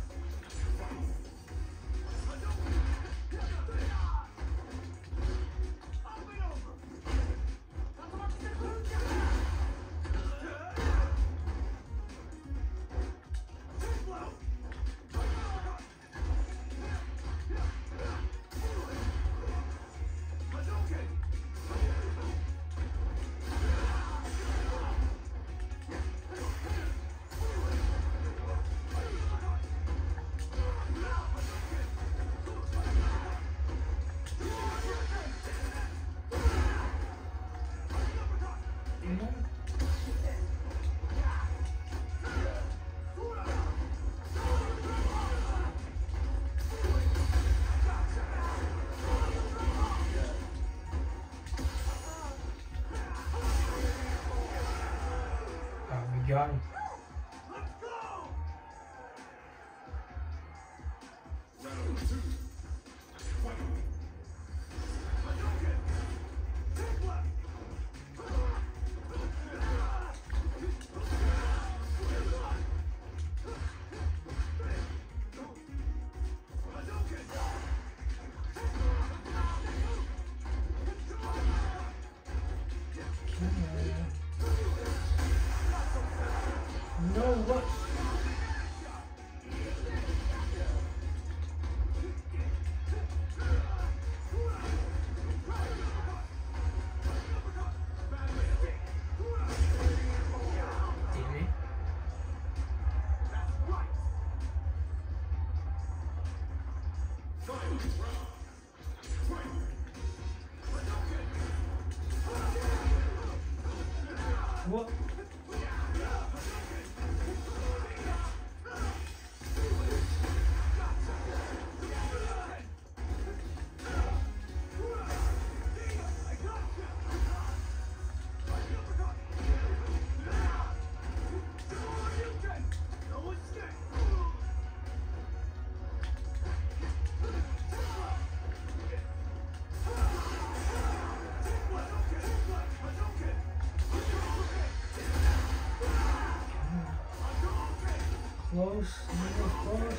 Got him. Let's go! Round two. Fight. Hadouken! Take left! No, what? Damn it. What? Close, close.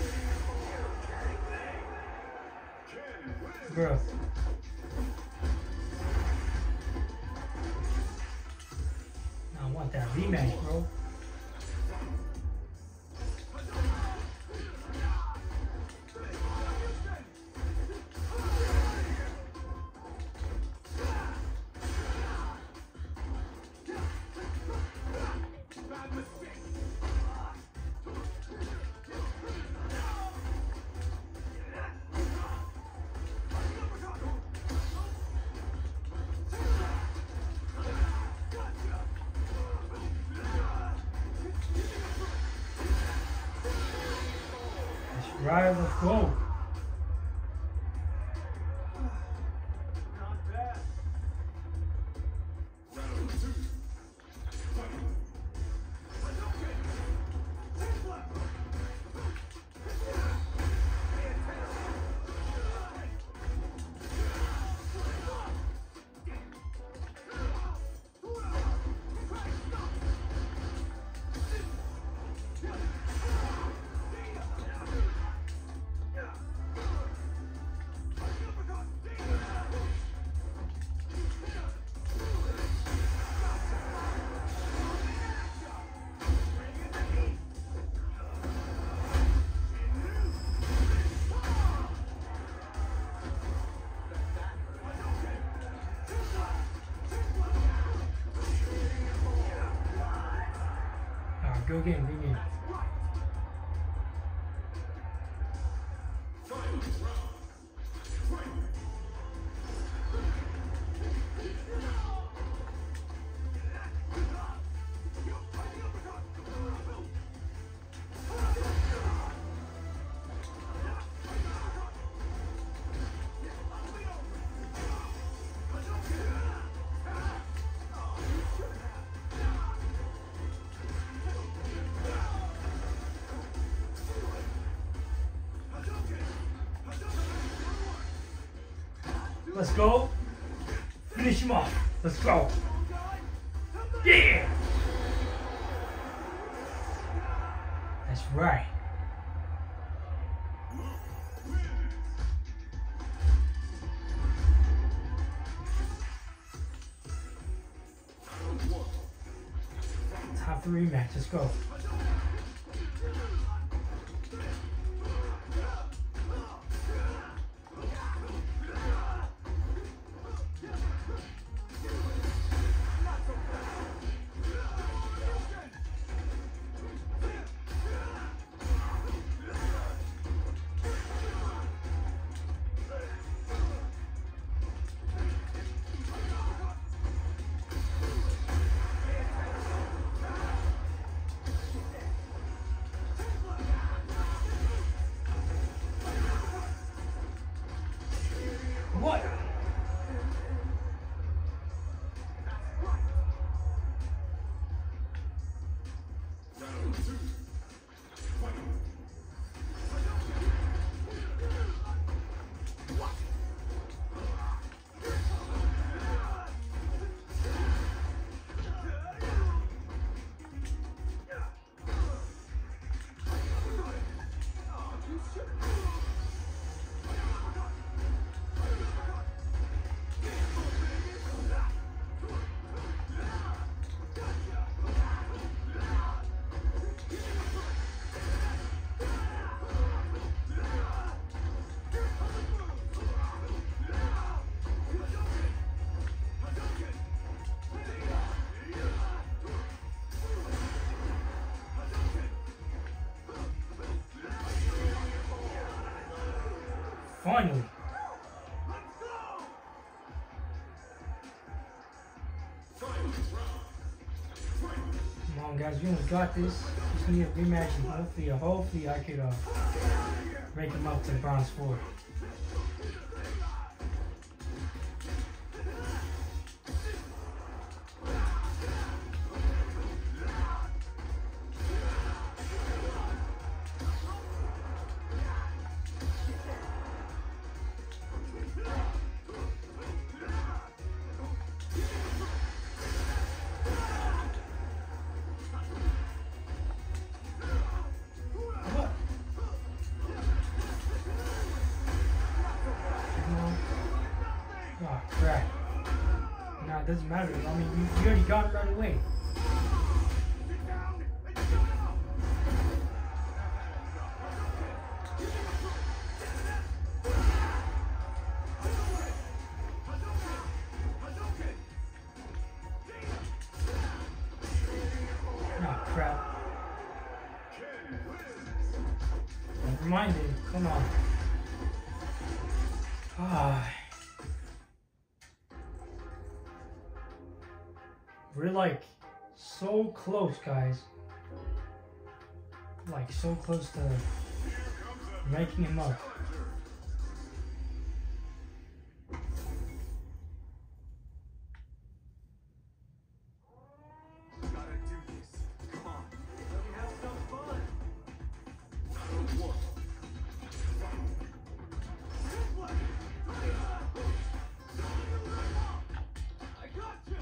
Bro. I want that rematch, bro. Right, let's go. Not bad. Round two. Fight. Hadouken! Take left! Alright, go again, go again. Fight. Let's go. Finish him off. Let's go. Yeah. That's right. Time for rematch. Let's go. What? Finally. Come on, guys, we almost got this. Just need a rematch, and hopefully, hopefully, I could uh, break him up to bronze four. Oh, crap. Nah, it doesn't matter. I mean, you, you already got it right away. Oh, crap. Never mind it. Come on. Ah. We're like so close, guys. Like so close to making him up. Gotta do this. Come on. Let me have some fun. One. I got you.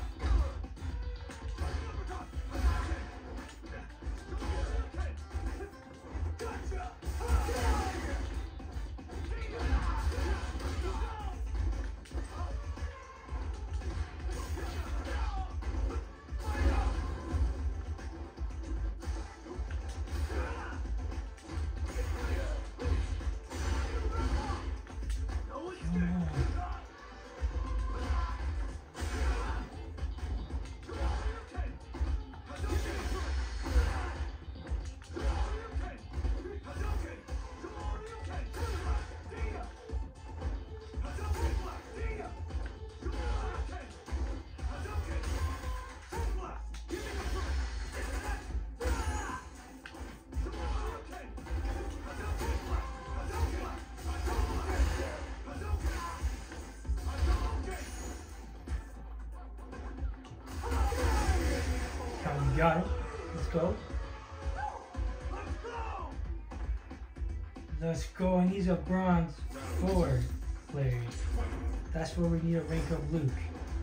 You got it. Let's go. Let's go. And he's a bronze four player. That's where we need to rank up Luke.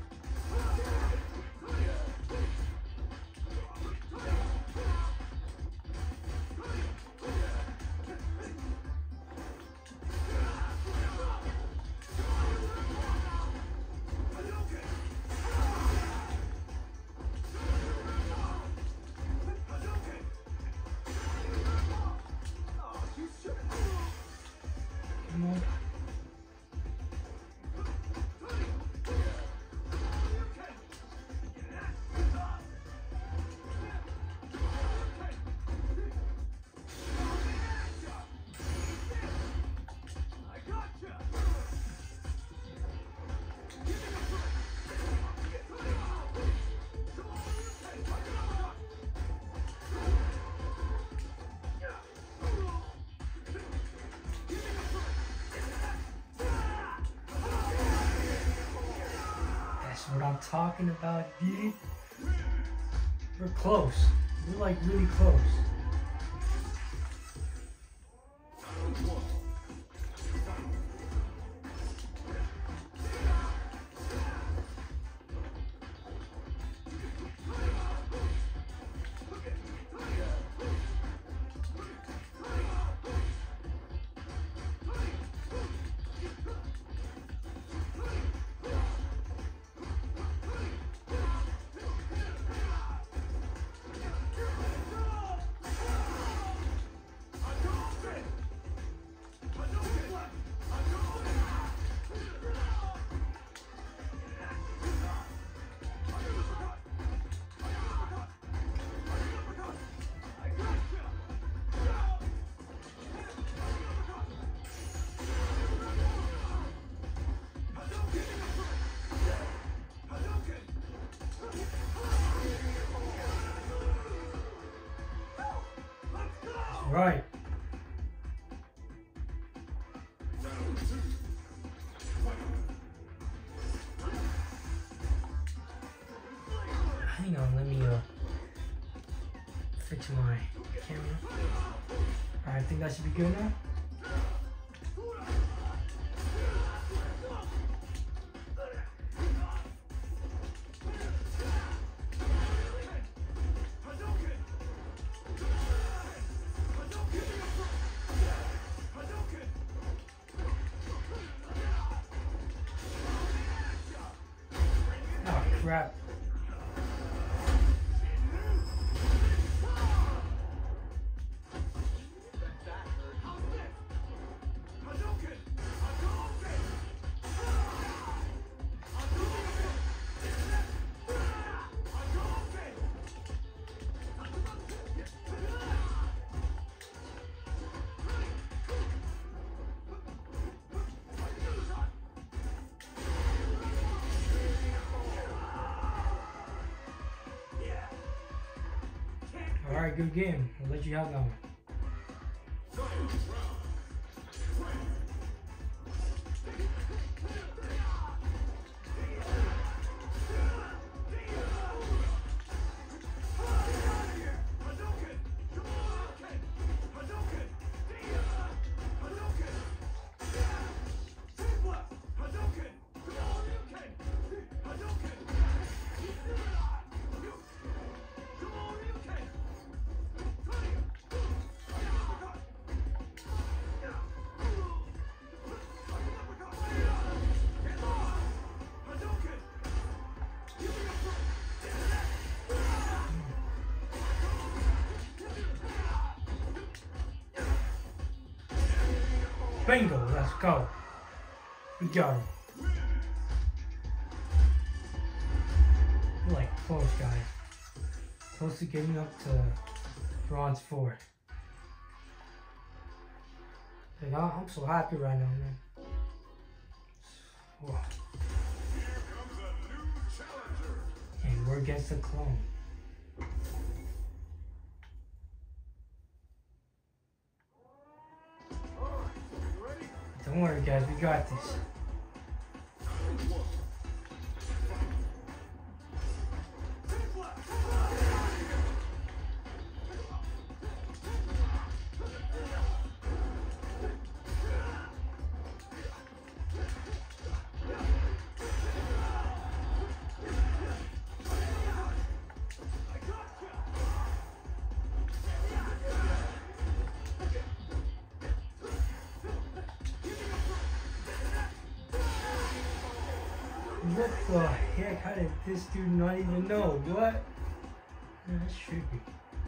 Come on. That's what I'm talking about, dude. We're close. We're like really close. Right. Hang on, let me uh fix my camera. Alright, I think that should be good now. Oh crap. Alright, good game. I'll let you have that one. Bingo, let's go. We got him. We're like close, guys. Close to getting up to bronze four. Like, I'm so happy right now, man. Whoa. Here comes a new challenger. And we're against the clone. Alright, you ready? Don't worry, guys, we got this. What the heck? How did this dude not even know? What? Man, that's trippy.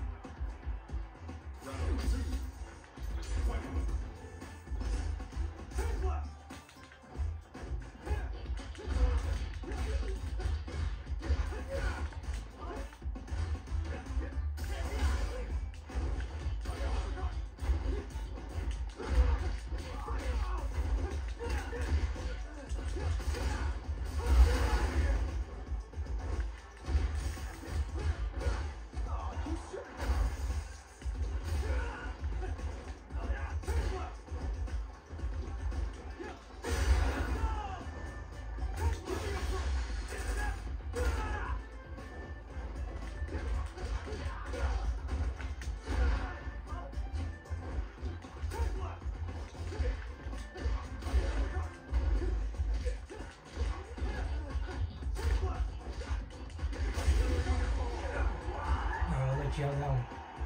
Yell down.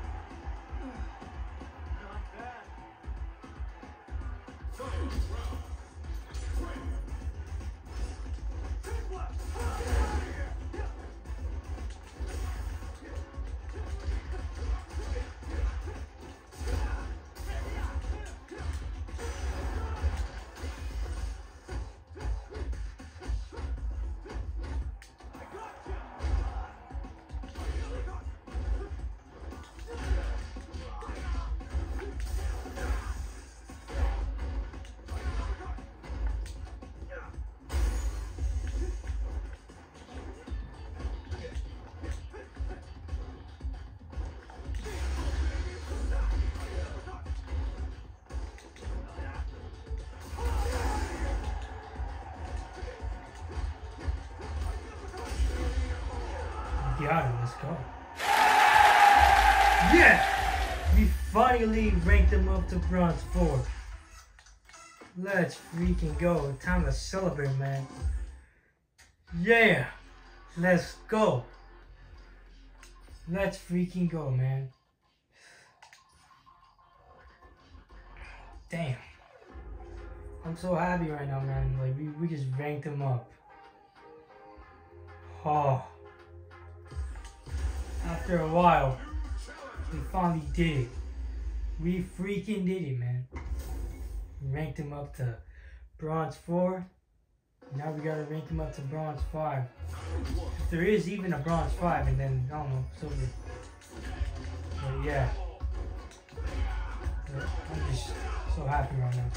Got it, let's go. Yeah! We finally ranked them up to bronze four. Let's freaking go. Time to celebrate, man. Yeah! Let's go. Let's freaking go, man. Damn. I'm so happy right now, man. Like, we, we just ranked them up. Oh. After a while, we finally did it. We freaking did it, man. We ranked him up to bronze four. Now we gotta rank him up to bronze five. If there is even a bronze five, and then, I don't know, silver. But yeah. I'm just so happy right now.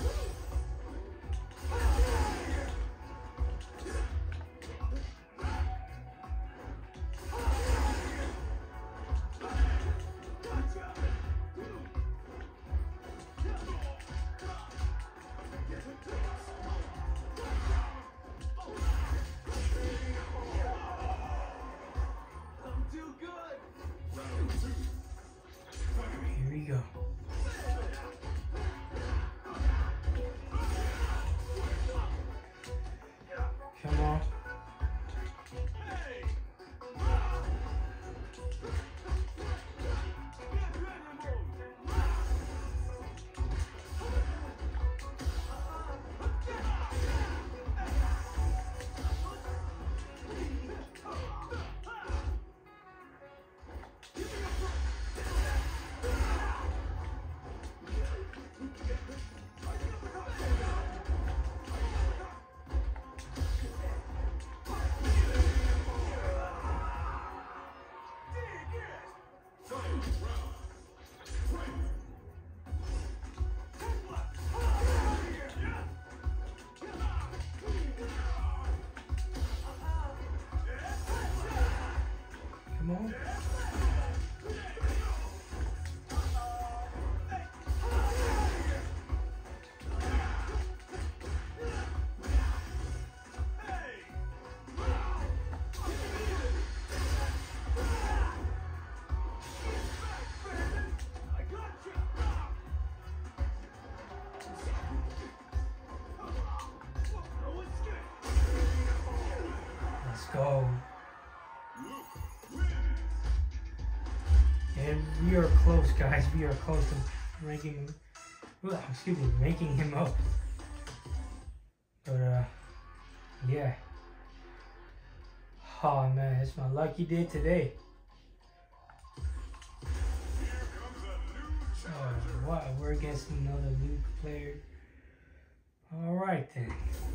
Here we go. Come on. Come on. Let's go. And we are close, guys. We are close to ranking, well, excuse me, ranking him up. But, uh, yeah. Oh man, it's my lucky day today. Oh, what? We're against another new player. Alright then.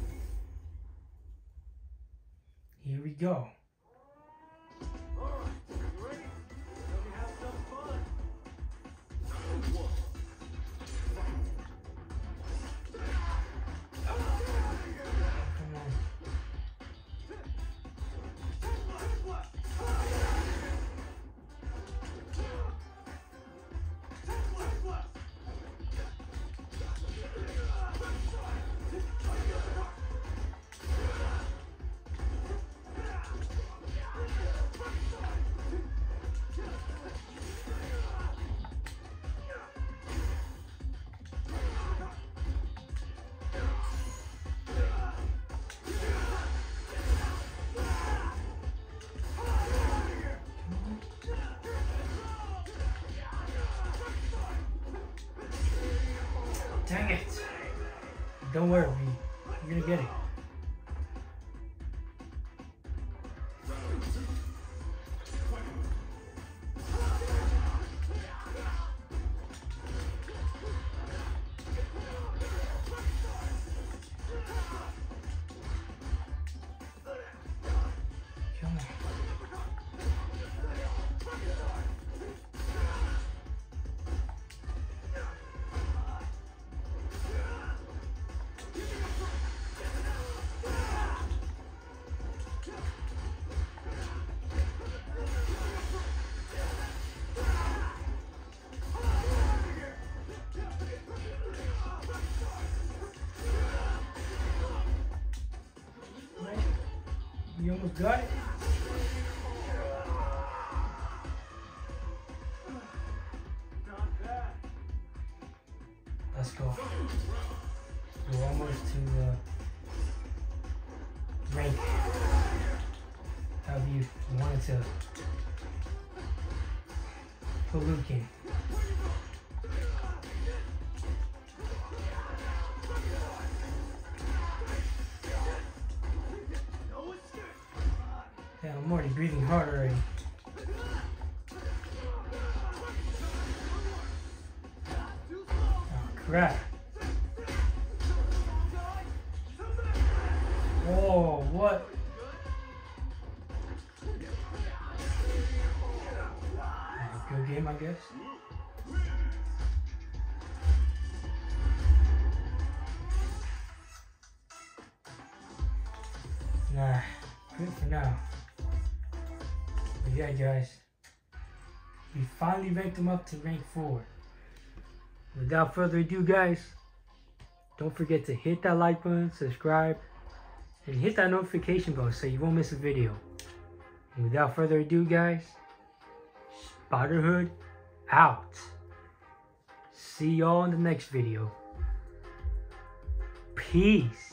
Here we go. Alright, you ready? Let me have some fun. Round one. Come on. Dang it. Don't worry, V. You're gonna get it. Come on. You almost got it. Not bad. Let's go. We're almost to the rank. Have you wanted to put Luke in? Yeah, I'm already breathing hard already. Oh, crap. Oh, what? Good game, I guess. Nah, good for now. But yeah, guys, we finally ranked them up to rank four. Without further ado, guys, don't forget to hit that like button, subscribe, and hit that notification bell so you won't miss a video. And without further ado, guys, Spiderhood out. See y'all in the next video. Peace.